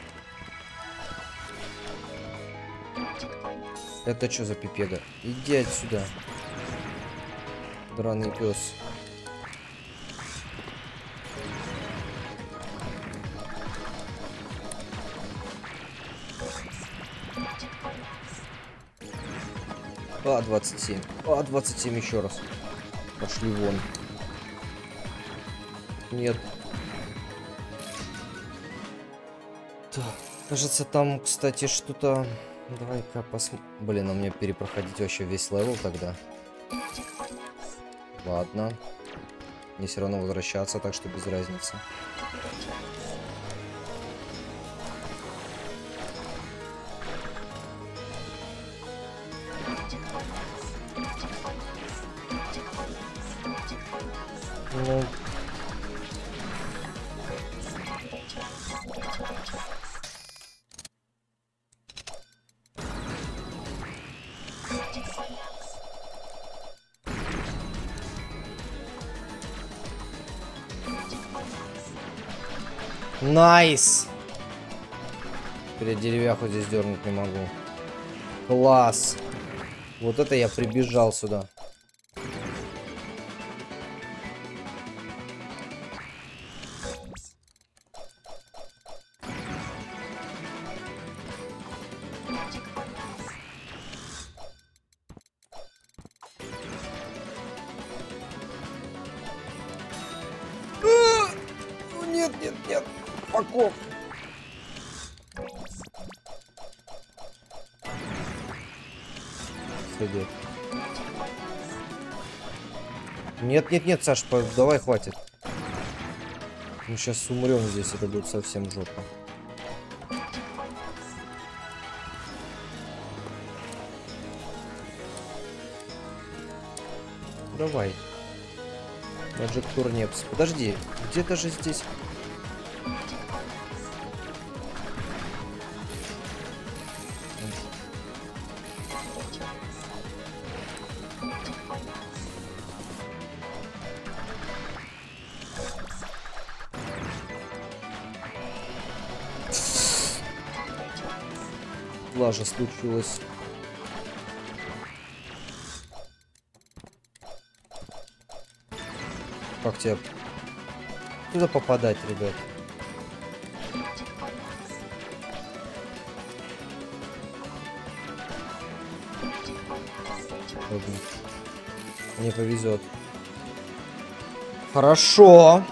A: Это что за пипега? Иди отсюда. Драный пес. А, двадцать семь. А, двадцать семь еще раз. Пошли вон. Нет. Так, кажется, там, кстати, что-то... Давай-ка посмотрим. Блин, а мне перепроходить вообще весь левел тогда. Ладно. Мне все равно возвращаться, так что без разницы. Ну... Найс! Теперь я деревяху здесь дернуть не могу. Класс! Вот это я прибежал сюда. Нет, нет, нет. Паков. Сойдет. Нет, нет, нет, Саш, давай, хватит. Мы сейчас умрем здесь, это будет совсем жопа. Давай. Magic Turnips. Подожди, где-то же здесь... Лажа случилось. Как тебе туда попадать, ребят? Ладно. Не повезет. Хорошо.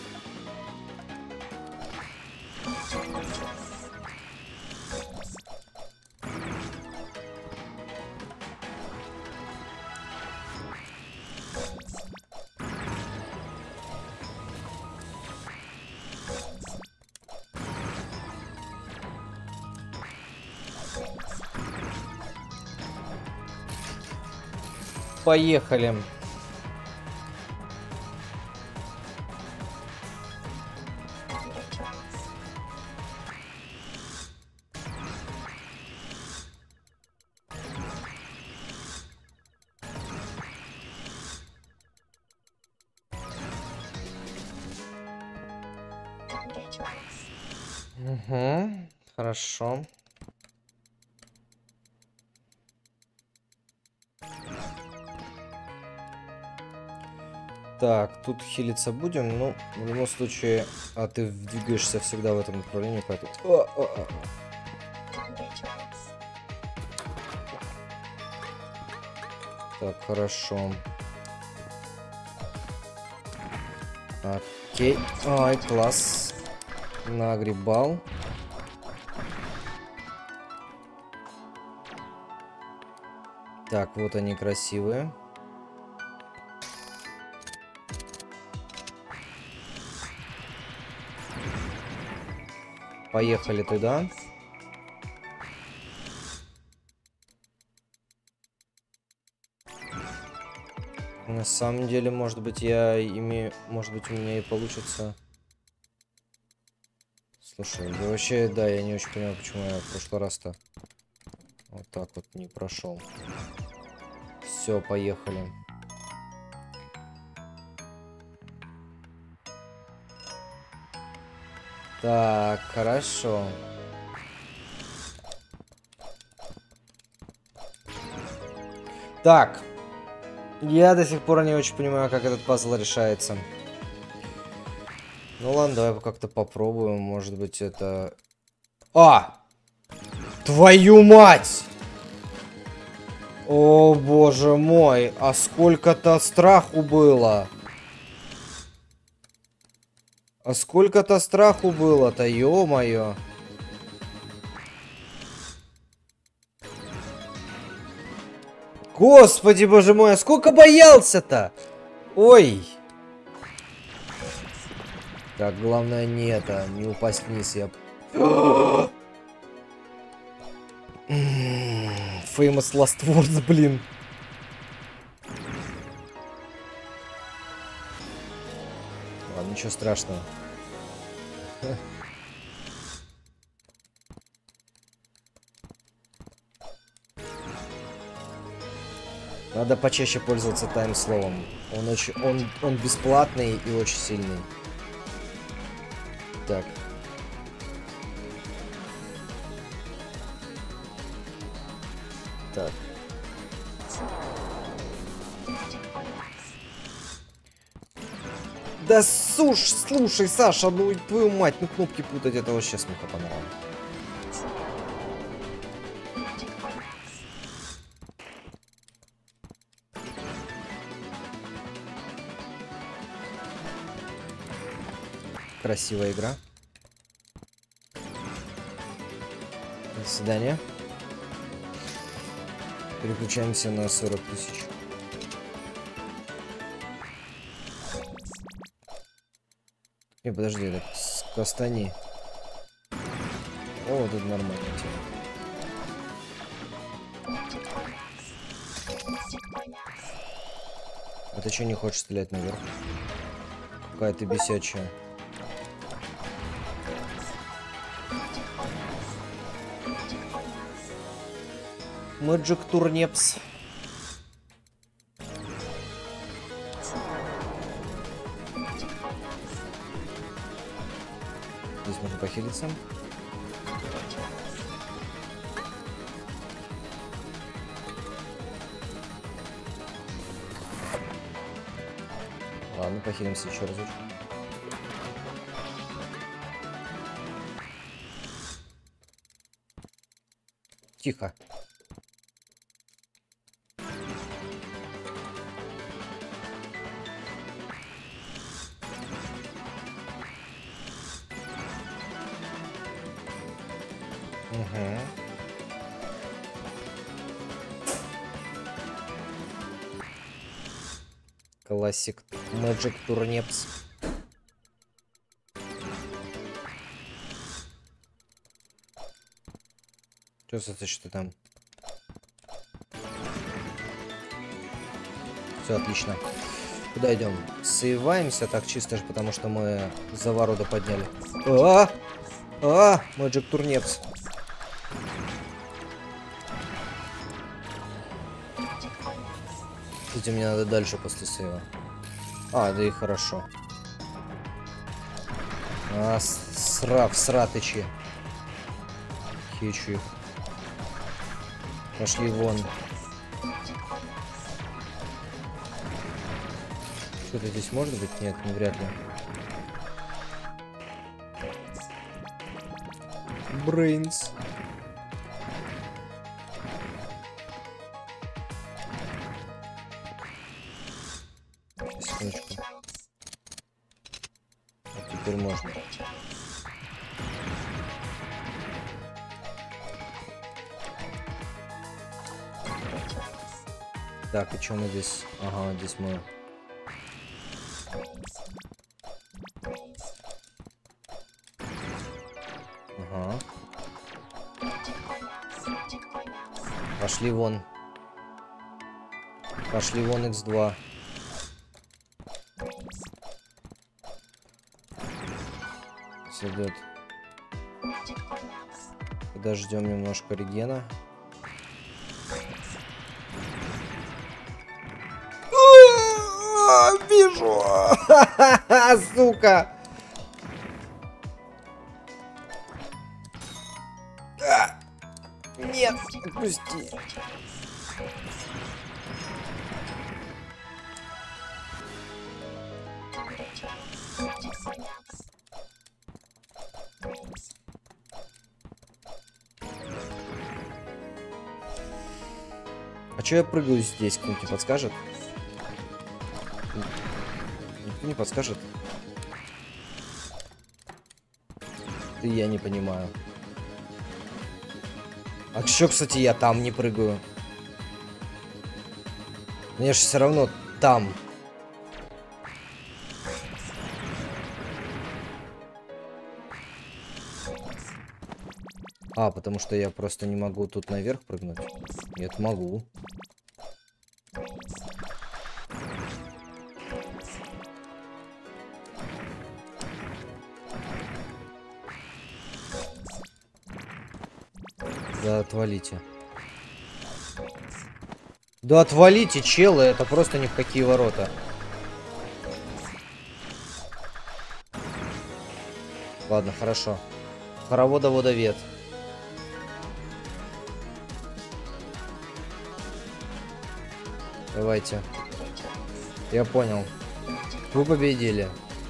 A: Поехали. Угу, хорошо. Так, тут хилиться будем, но в любом случае, а ты двигаешься всегда в этом направлении, поэтому... О, о, о. Так, хорошо. Окей. Ай, класс. Нагребал. Так, вот они красивые. Поехали туда. На самом деле, может быть, я имею... Может быть, у меня и получится... Слушай, да вообще, да, я не очень понимаю, почему я в прошлый раз-то вот так вот не прошел. Все, поехали. Так, хорошо. Так. Я до сих пор не очень понимаю, как этот пазл решается. Ну ладно, давай как-то попробуем. Может быть, это... А! Твою мать! О, боже мой! А сколько-то страху было! А сколько-то страху было-то, ё-моё! Господи, боже мой, а сколько боялся-то? Ой! Так, главное не это, не упасть вниз, я... Famous Last Words, блин. Ладно, ничего страшного. Надо почаще пользоваться тайм-словом. Он очень, он, он бесплатный и очень сильный. Так. Так. Да суш, слушай, Саша, ну твою мать, ну кнопки путать, это вообще смеха понравилось. Красивая игра. До свидания. Переключаемся на сорок тысяч. Не, подожди, так Кастани. О, вот это нормально. А ты что не хочешь стрелять наверх? Какая ты бесячая. Magic Турнепс. Здесь можно похилиться. Ладно, похилимся еще разочек. Тихо. Угу. Классик Magic Турнепс. Что за что там? Все отлично. Куда идем? Сейваемся так чисто же, потому что мы заворода подняли. А, а, Magic Турнепс. Кстати, мне надо дальше после сейва. А, да и хорошо. А, срав, сратычи. Хищу их. Пошли вон. Что-то здесь может быть? Нет, не вряд ли. Брейнс. Секундочку. Вот теперь можно. Так, и что мы здесь? Ага, здесь мы... Ага. Ага. Пошли вон. Пошли вон икс два. Сойдет. Подождем немножко регена. Вижу! Сука! Нет, отпусти. А чё я прыгаю здесь? Кто-нибудь не подскажет? Никто не подскажет? И я не понимаю. А чё, кстати, я там не прыгаю? Мне же все равно там. А, потому что я просто не могу тут наверх прыгнуть. Нет, могу. Да отвалите. Да отвалите, челы, это просто ни в какие ворота. Ладно, хорошо. Хоровода-водовед. Давайте. Я понял. Вы победили.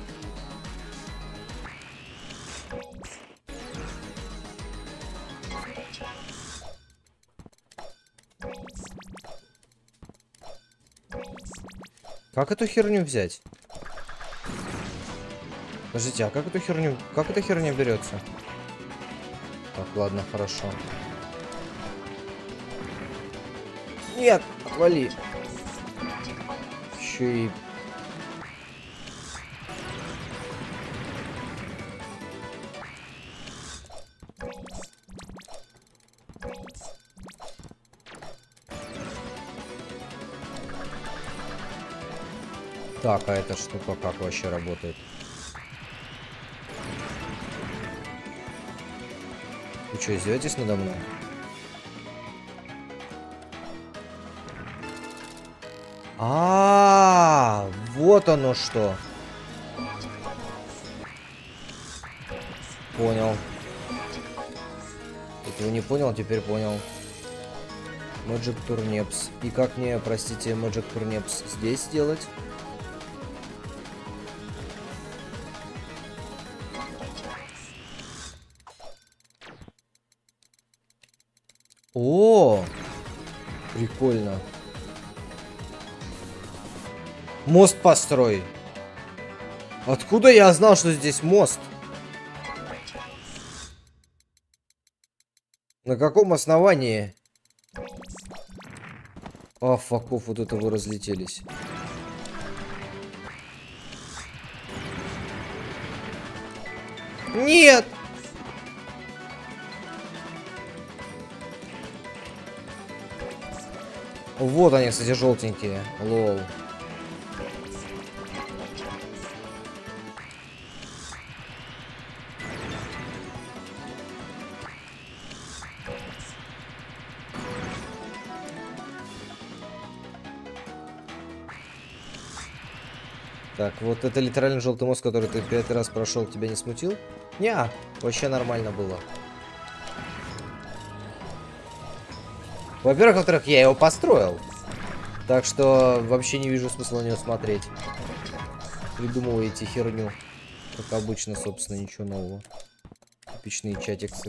A: Как эту херню взять? Подождите, а как эту херню... Как эта херня берется? Так, ладно, хорошо. Нет, отвали. Еще и... Так, а эта штука как вообще работает? Вы что, издеваетесь надо мной? А, -а, -а, вот оно что. Понял. Этого не понял, теперь понял. Magic Turnips. И как мне, простите, Magic Turnips здесь сделать? О, прикольно. Мост построй. Откуда я знал, что здесь мост? На каком основании? А, факов, вот это вы разлетелись. Нет! Вот они, кстати, желтенькие. Лол. Так, вот это литерально желтый мост, который ты пять раз прошел, тебя не смутил? Неа, вообще нормально было. Во-первых, во-вторых, я его построил. Так что вообще не вижу смысла на него смотреть. Придумываете херню. Как обычно, собственно, ничего нового. Типичные чатиксы.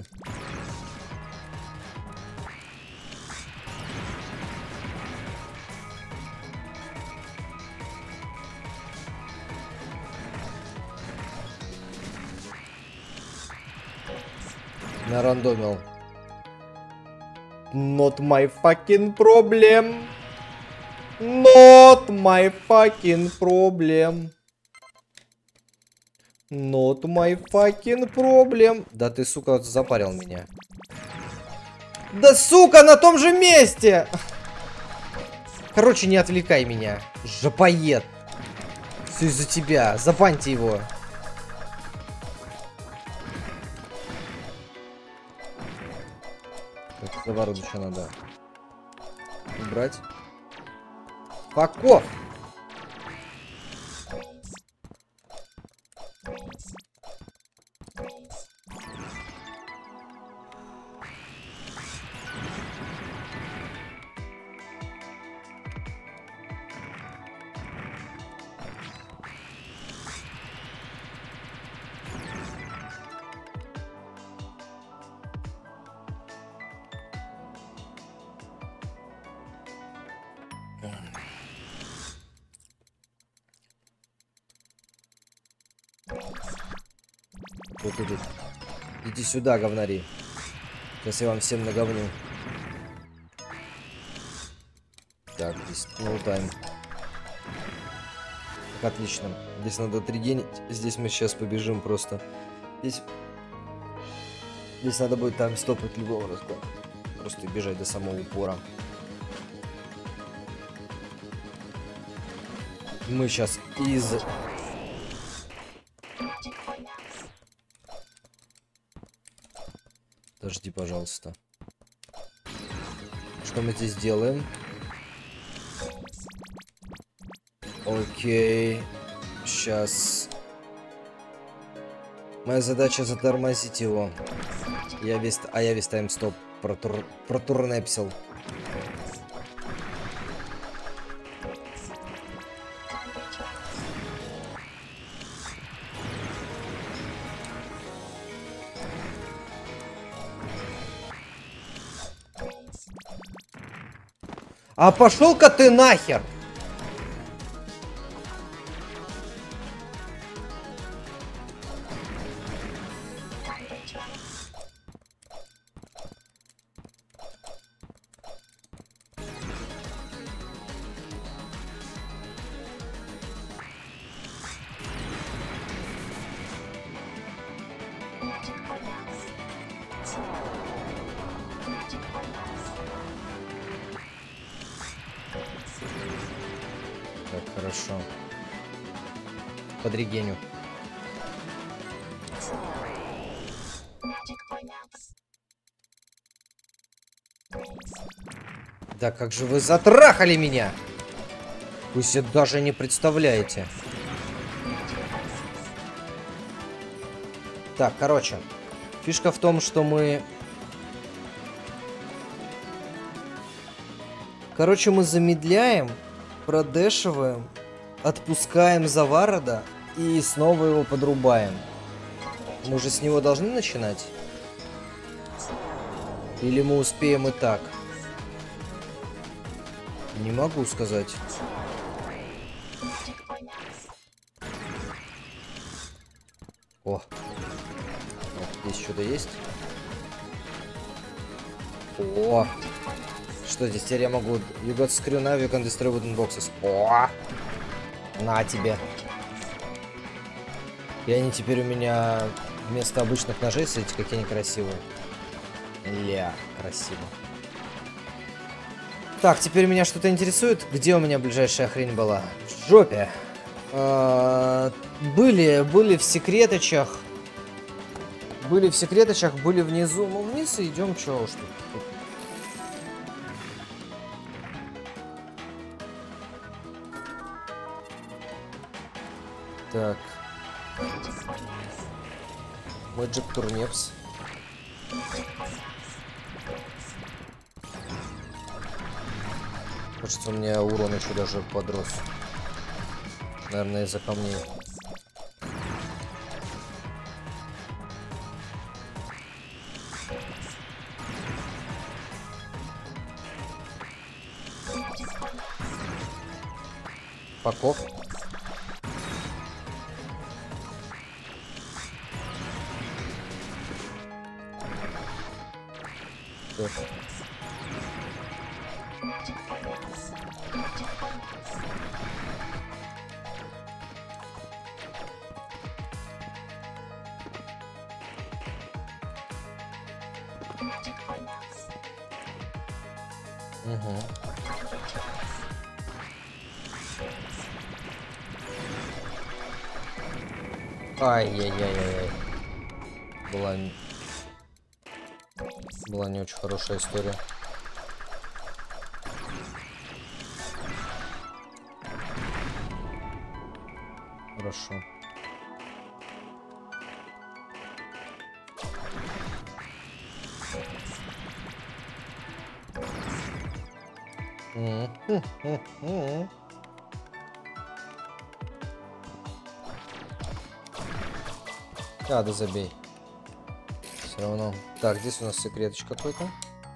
A: Нарандомил. Not my fucking problem. Not my fucking problem. Not my fucking problem. Да ты, сука, запарил меня. Да, сука, на том же месте! Короче, не отвлекай меня. Жопоед. Все из-за тебя. Забаньте его. Так, завороду еще надо убрать. Факов! Что ты тут? Иди сюда, говнари. Сейчас я вам всем наговню. Так, здесь no time. Так, отлично. Здесь надо тригенить. Здесь мы сейчас побежим просто. Здесь... Здесь надо будет там стопать любого разгона. Просто бежать до самого упора. Мы сейчас из... Подожди, пожалуйста. Что мы здесь делаем? Окей. Сейчас. Моя задача затормозить его. Я весь... А я весь тайм-стоп протур... протурнепсил. А пошел-ка ты нахер! Так, хорошо. Подрегеню. Да как же вы затрахали меня! Вы себе даже не представляете. Так, короче. Фишка в том, что мы... Короче, мы замедляем, продешиваем, отпускаем Заварода и снова его подрубаем. Мы же с него должны начинать? Или мы успеем и так? Не могу сказать. О! Здесь что-то есть? О! Что здесь? Теперь я могу... You got screw now, you can destroy wooden boxes. О! На тебе. И они теперь у меня вместо обычных ножей, смотрите, какие они красивые. Ля, красиво. Так, теперь меня что-то интересует. Где у меня ближайшая хрень была? В жопе. А, были, были в секреточах. Были в секреточах, были внизу. Ну, вниз и идем, чё уж тут. Так. Magic Турнепс. Кажется, у меня урон еще даже подрос. Наверное, из-за камней. Паков. Так. Угу. Ай-яй-яй-яй-яй. Была... Была не очень хорошая история. Хорошо. Mm-hmm. А, да забей. Все равно. Так, здесь у нас секретыч какой-то.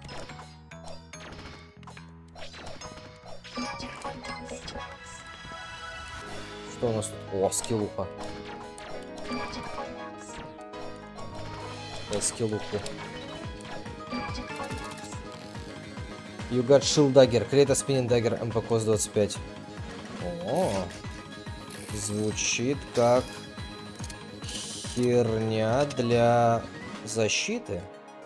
A: Что у нас тут? О, скиллуха. Э, скиллуху. You got shield dagger. Create a spinning dagger. эм пэ кост двадцать пять. О, звучит как херня для защиты.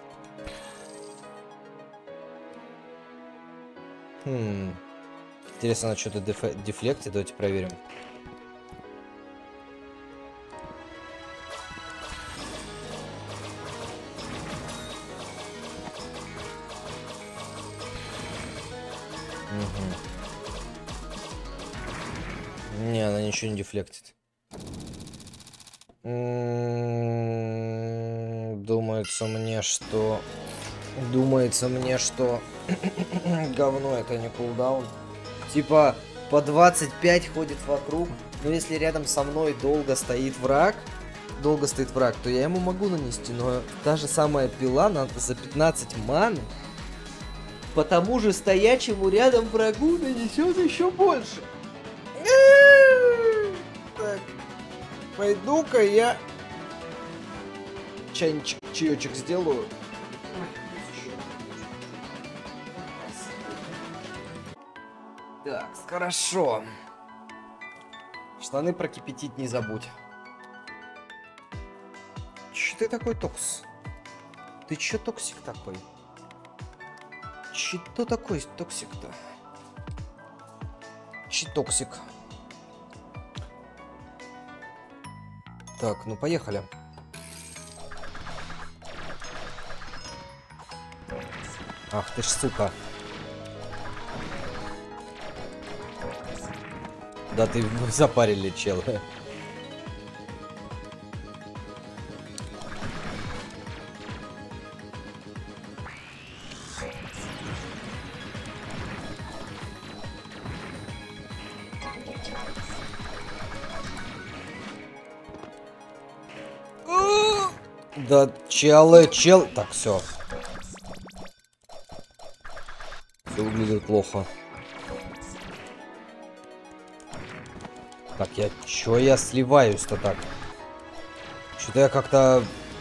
A: Хм. Интересно, она что-то деф... дефлектит. Давайте проверим. Угу. Не, она ничего не дефлектит. Думается мне, что... Думается мне, что... Говно, это не кулдаун. Типа, по двадцать пять ходит вокруг. Но если рядом со мной долго стоит враг... Долго стоит враг, то я ему могу нанести. Но та же самая пила надо за пятнадцать маны. По тому же стоячему рядом врагу нанесет еще больше. Так. Пойду-ка я чайничек, чаечек сделаю. Так, хорошо. Штаны прокипятить не забудь. Че ты такой токс? Ты че токсик такой? Че то такой токсик-то? Че токсик? Так, ну поехали. Ах ты ж сука. Да ты запарили, чел. Да, челы, чел... Так, все. Все выглядит плохо. Так, я... Чё я сливаюсь-то так? Что-то я как-то...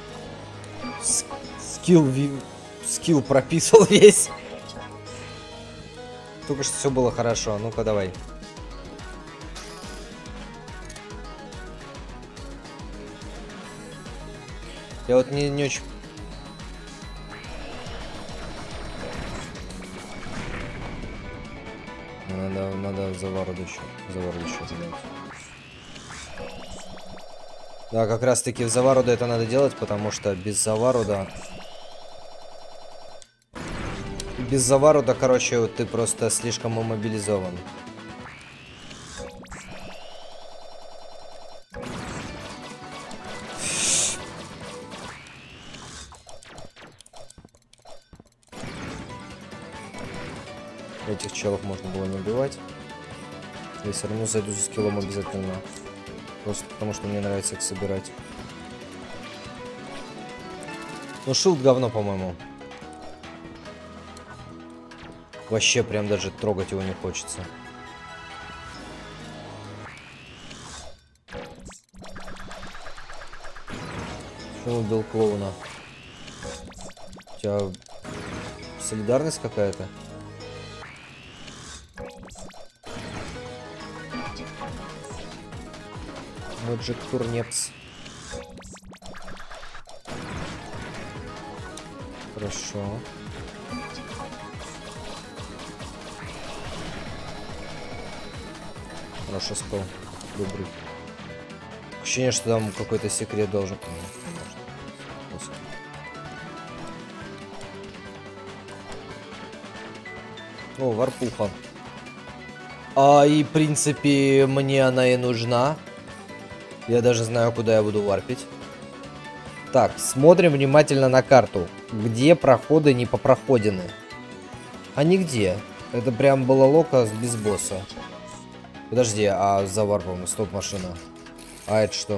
A: Скилл... Скилл прописал весь. Только что все было хорошо. Ну-ка, давай. Я вот не, не очень... Надо, надо завороду еще. Завороду еще сделать. Да, как раз таки в завороду это надо делать, потому что без заворода... Без заворода, короче, вот ты просто слишком иммобилизован. Этих челов можно было не убивать. Я все равно зайду за скиллом обязательно. Просто потому, что мне нравится их собирать. Ну, шилд говно, по-моему. Вообще, прям даже трогать его не хочется. Почему убил клоуна? У тебя солидарность какая-то? Мэджик Турнепс. Хорошо. Хорошо спал. Добрый. Ощущение, что там какой-то секрет должен... О, варпуха. А и, в принципе, мне она и нужна. Я даже знаю, куда я буду варпить. Так, смотрим внимательно на карту. Где проходы не попроходены? А нигде. Это прям была лока без босса. Подожди, а за варпом стоп машина. А это что?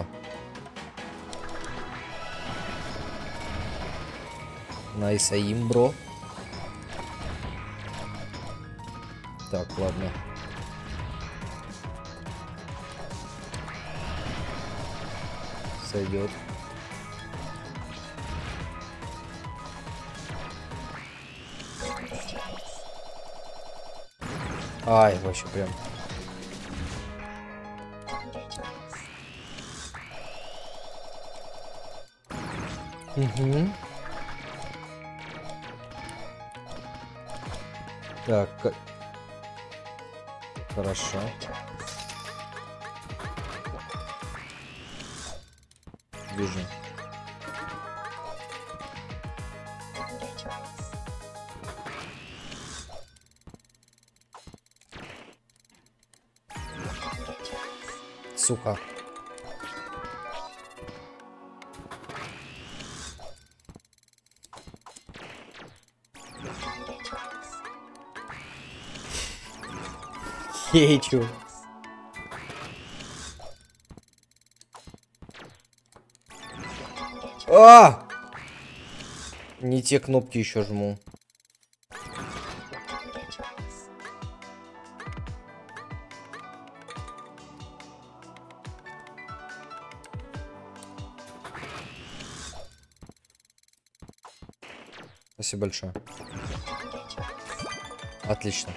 A: Найс аим, бро. Так, ладно. Сойдет. Ай, вообще прям. Угу. Так. Хорошо. Вижу. Сука. Хейчу. А! Не те кнопки еще жму. Спасибо большое. Отлично.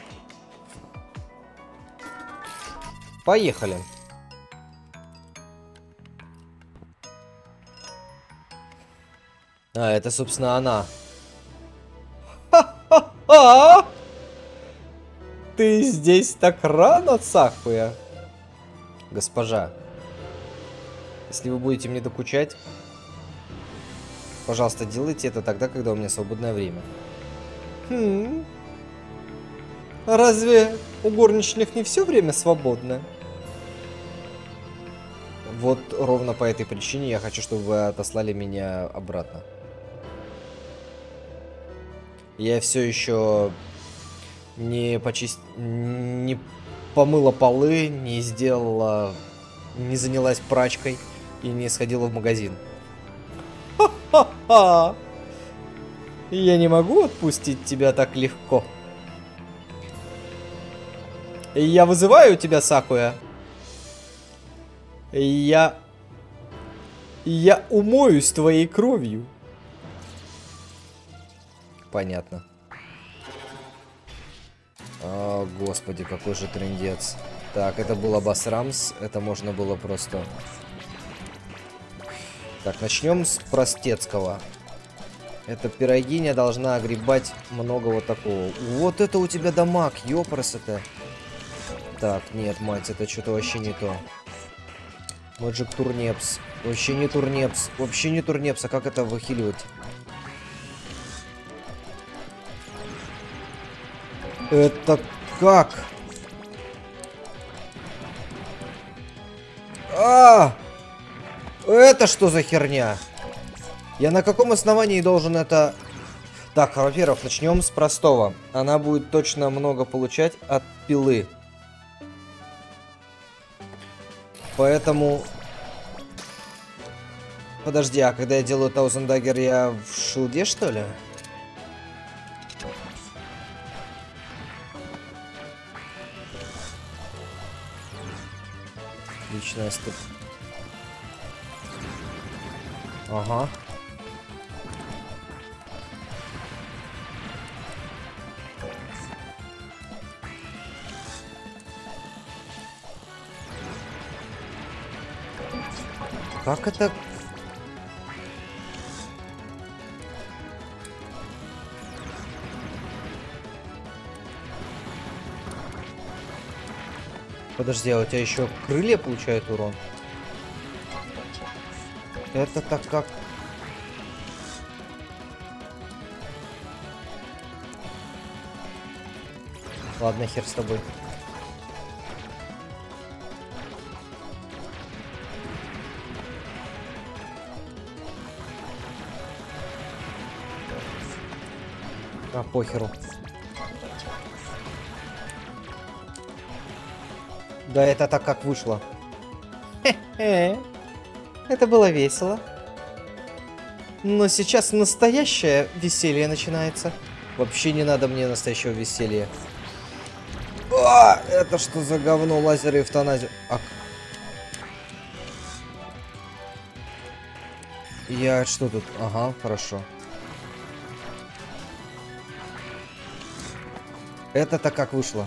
A: Поехали. А, это, собственно, она. Ха-ха-ха! Ты здесь так рано, Сакуя? Госпожа, если вы будете мне докучать, пожалуйста, делайте это тогда, когда у меня свободное время. Хм. Разве у горничных не все время свободное? Вот ровно по этой причине я хочу, чтобы вы отослали меня обратно. Я все еще не почист... не помыла полы, не сделала, не занялась прачкой и не сходила в магазин. Ха-ха-ха! Я не могу отпустить тебя так легко. Я вызываю тебя, Сакуя. Я... Я умоюсь твоей кровью. Понятно. О, господи, какой же трындец. Так, это был Абасрамс. Это можно было просто... Так, начнем с простецкого. Эта пирогиня должна огребать много вот такого. Вот это у тебя дамаг, ёпрос это. Так, нет, мать, это что-то вообще не то. Мэджик Турнепс. Вообще не Турнепс. Вообще не Турнепс. А как это выхиливать? Это как? А! Это что за херня? Я на каком основании должен это... Так, во-первых, начнем с простого. Она будет точно много получать от пилы. Поэтому... Подожди, а когда я делаю Thousand Dagger, я в шилде, что ли? Личная стыд. Ага. Как это? Подожди, а у тебя еще крылья получают урон? Это-то как... Ладно, хер с тобой. А, похеру. Да это так как вышло. Хе-хе. Это было весело. Но сейчас настоящее веселье начинается. Вообще не надо мне настоящего веселья. А, это что за говно, лазер и эвтаназия? А... Я что тут? Ага, хорошо. Это-то как вышло?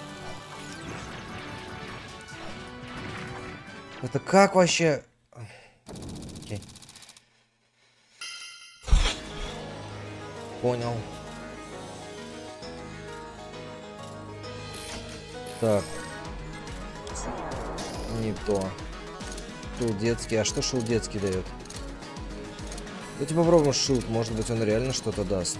A: Это как вообще? Окей. Понял. Так. Не то. Шилд детский. А что шилд детский дает? Давайте попробуем шилд. Может быть, он реально что-то даст.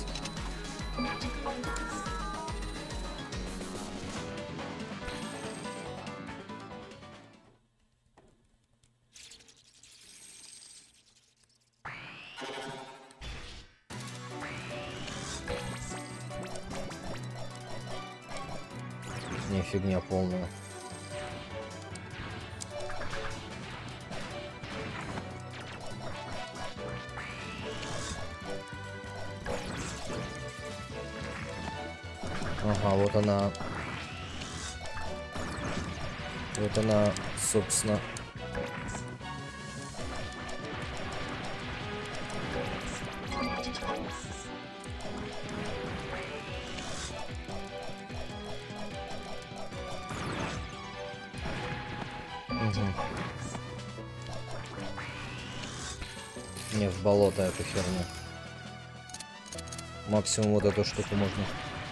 A: Не, фигня полная. Ага, вот она. Вот она, собственно. Не, в болото эту херню. Максимум вот эту штуку можно.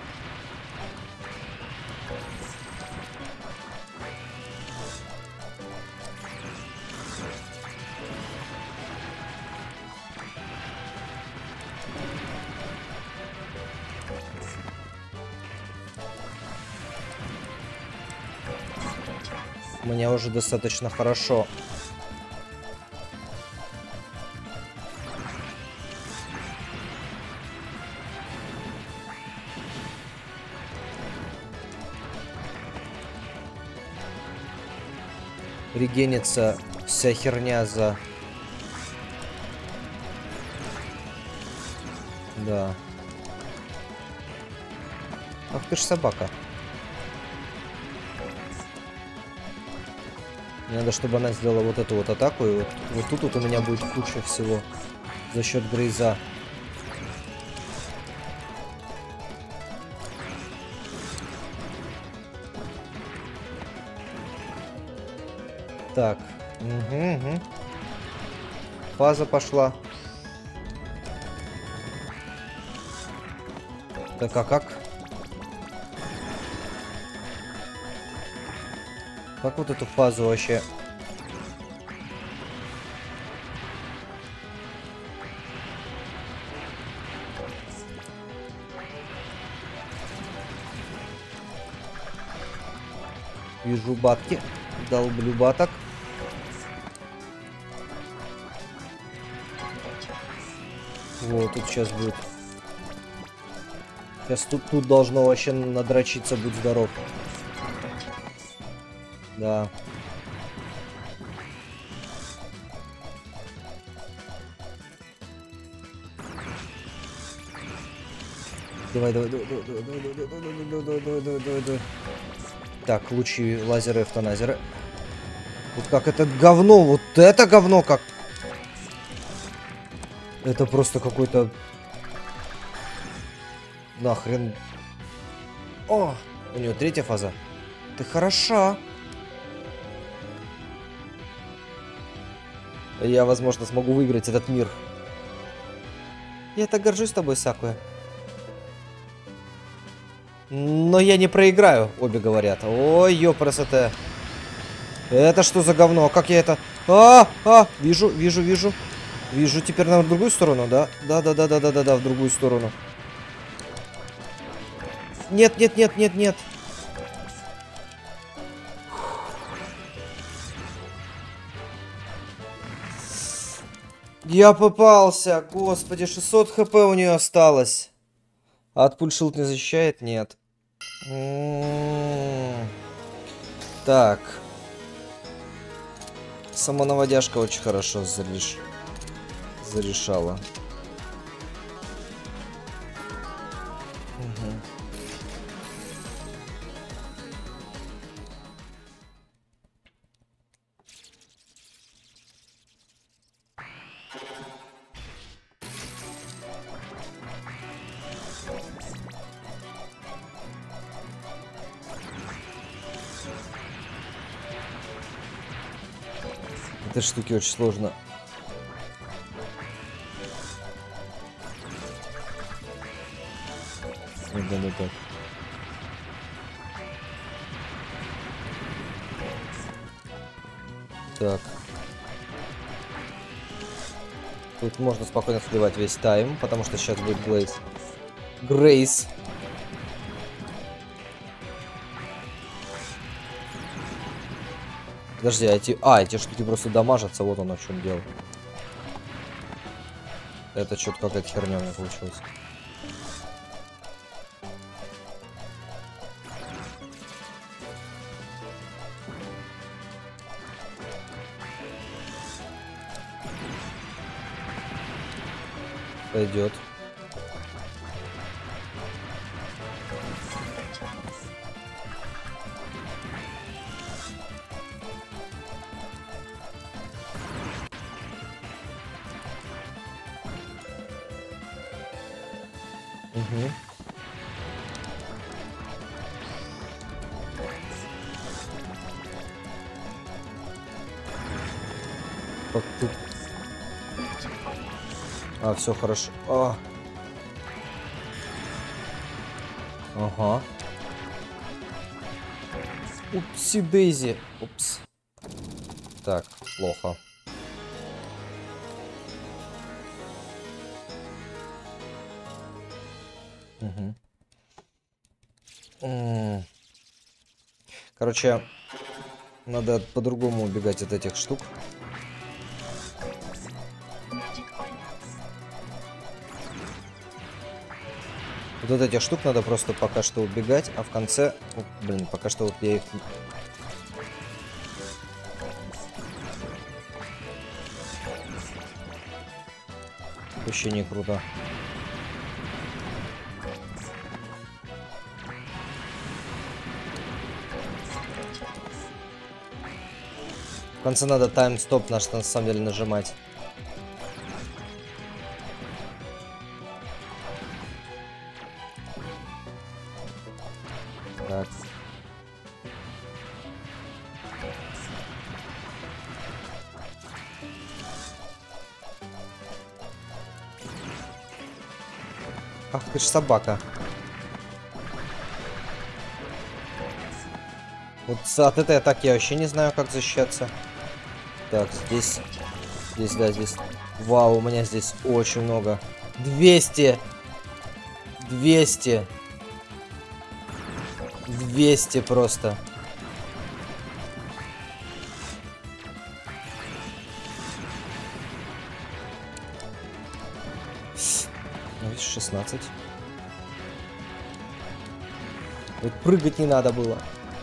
A: Мне уже достаточно хорошо. Регенится вся херня за... Да. Ах ты ж собака. Мне надо, чтобы она сделала вот эту вот атаку, и вот, вот тут вот у меня будет куча всего за счет Грейза. Так. Угу, угу. Фаза пошла. Так, а как? Как вот эту фазу вообще? Вижу батки. Долблю баток. Вот, тут сейчас будет. Сейчас тут, тут должно вообще надрочиться, будь здоров. Да. Давай, давай, давай, давай, давай, давай, давай, давай, давай, давай, давай, давай. Так, лучи лазера, эвтаназера. Вот как это говно, вот это говно как. Это просто какой-то... Нахрен. О, у нее третья фаза. Ты хороша. Я, возможно, смогу выиграть этот мир. Я так горжусь тобой, Сакуя. Но я не проиграю, обе говорят. Ой, ёпрст. Это что за говно? Как я это... А, а, вижу, вижу, вижу. Вижу, теперь на другую сторону, да? Да, да, да, да, да, да, да, в другую сторону. Нет, нет, нет, нет, нет. Я попался. Господи, шестьсот хп у нее осталось. А от пуль шилд не защищает? Нет. М-м-м. Так. Самонаводяшка очень хорошо зареш... зарешала. Угу. Этой штуки очень сложно. Да, да, да. Так. Тут можно спокойно сливать весь тайм, потому что сейчас будет Глейс. Грейс. Подожди, а эти... А, эти штуки просто дамажатся, вот оно в чем дело. Это что-то какая-то херня у меня получилась. Пойдет. Угу. Как тут? А, все хорошо. А. Ага. Упси Дейзи. Упс. Так, плохо. Угу. М-м. Короче, надо по-другому убегать от этих штук. Вот от этих штук надо просто пока что убегать, а в конце... О, блин, пока что вот я их... Вообще не круто. В конце надо тайм-стоп наш на самом деле нажимать. Так. Ах ты ж собака. Вот от этой атаки я вообще не знаю, как защищаться. Так, здесь... Здесь, да, здесь... Вау, у меня здесь очень много. двести! двести! двести просто. Ну, шестнадцать. Вот прыгать не надо было.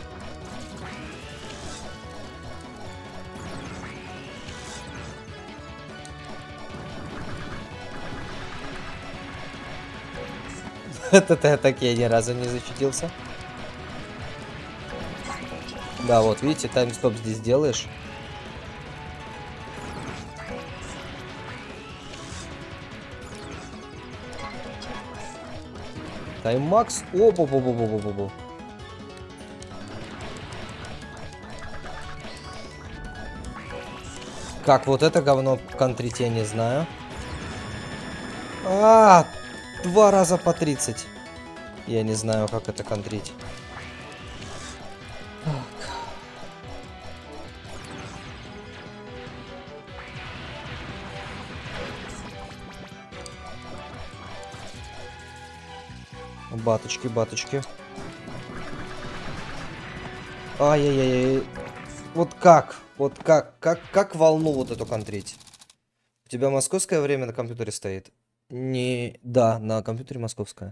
A: От этой атаки я ни разу не защитился. Да, вот, видите, тайм-стоп здесь делаешь. Тайм-макс. О-бо-бо-бо-бо-бо-бо. Как вот это говно контрить, я не знаю. А, два раза по тридцать. Я не знаю, как это контрить. Так. Баточки, баточки. Ай-яй-яй. Вот как? Вот как? Как, как волну вот эту контрить? У тебя московское время на компьютере стоит? Не... Да, на компьютере московское.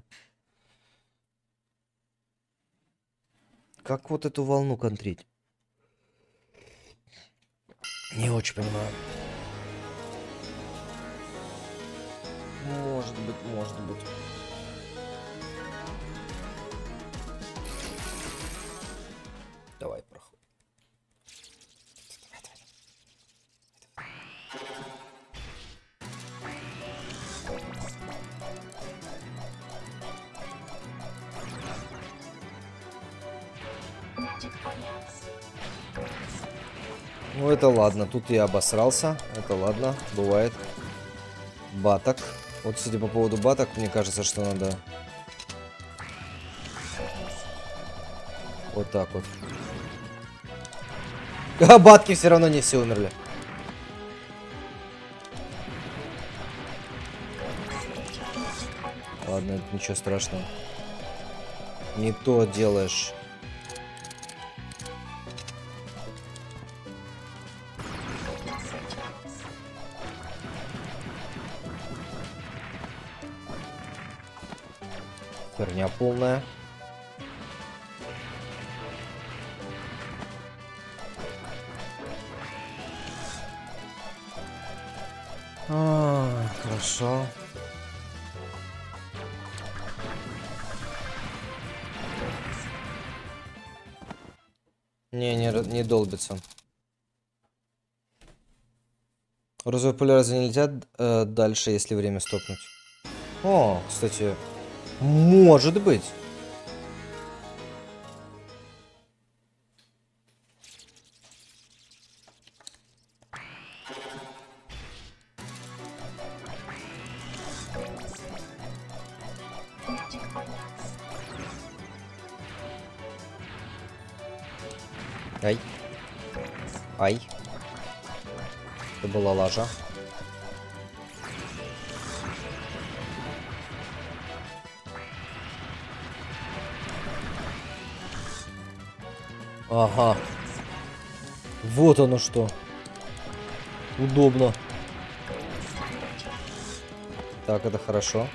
A: Как вот эту волну контрить? Не очень понимаю. Может быть, может быть. Давай, проход. Ну это ладно, тут я обосрался. Это ладно, бывает. Баток. Вот, кстати, по поводу баток, мне кажется, что надо... Вот так вот. А батки все равно не все умерли. Ладно, это ничего страшного. Не то делаешь. Херня полная. А, хорошо. Не, не, не долбится. Розовый поляриза нельзя э, дальше, если время стопнуть. О, кстати, может быть. Ай. Ай. Это была лажа. Ага. Вот оно что. Удобно. Так, это хорошо.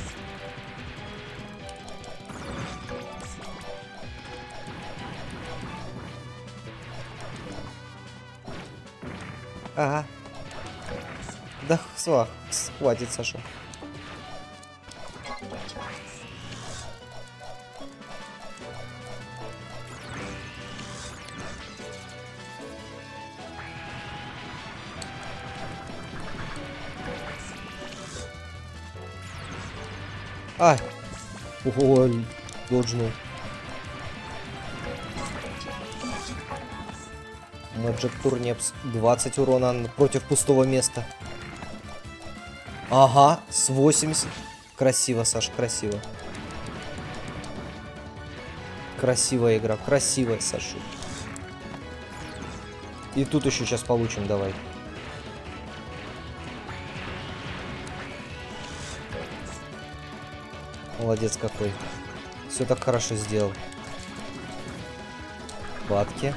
A: Ага. Да, свах, хватит, Саша. Ай. Ой, доджнул. Мэджик Турнепс. двадцать урона против пустого места. Ага, с восемьдесят. Красиво, Саш, красиво. Красивая игра, красивая, Саша. И тут еще сейчас получим, давай. Молодец какой. Все так хорошо сделал. Батки.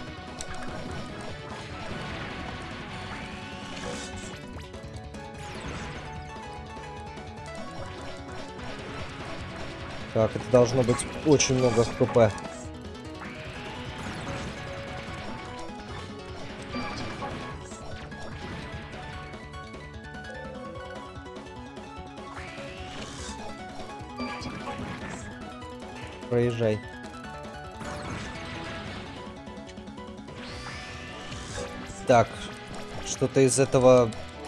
A: Так, это должно быть очень много хп. Проезжай. Так, что-то из этого...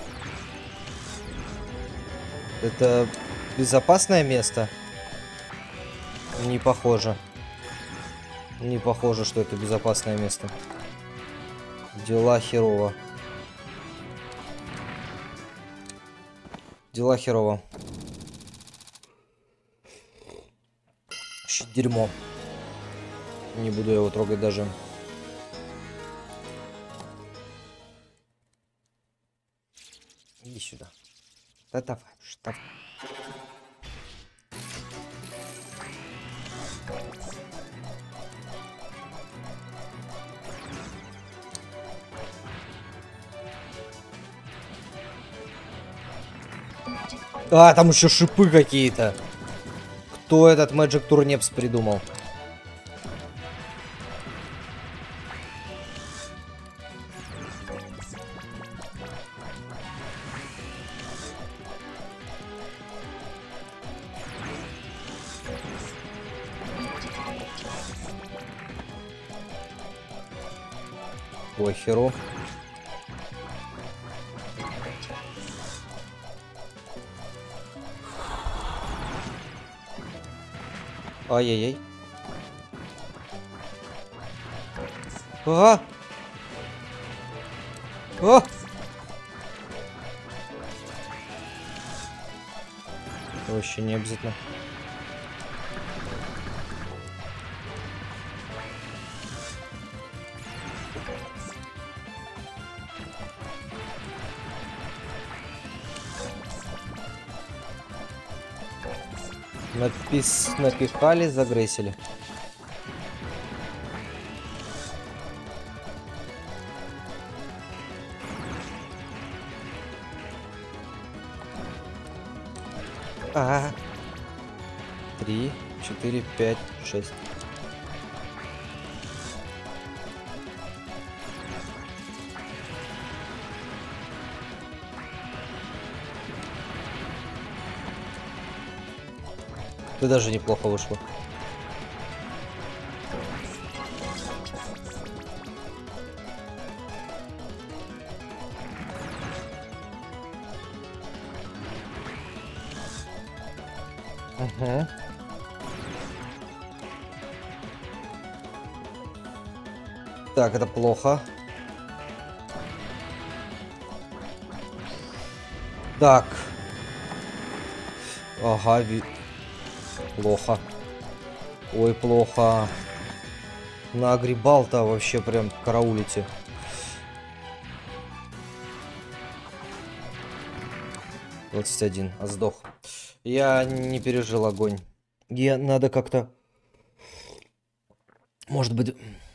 A: Это безопасное место? Не похоже. Не похоже, что это безопасное место. Дела херово. Дела херово. Щит дерьмо. Не буду его трогать даже. Иди сюда. Да давай, что? А, там еще шипы какие-то. Кто этот Magic Turnips придумал? Похеру. Ай-яй-яй. А! А! Вообще не обязательно. Напис... Напихали, загрейсили. Ага. Три, четыре, пять, шесть. Ты даже неплохо вышло. Угу. Так, это плохо. Так. Ага, ви... Плохо. Ой, плохо. На агрибал-то вообще прям караулите. двадцать один. А сдох. Я не пережил огонь. Я надо как-то... Может быть...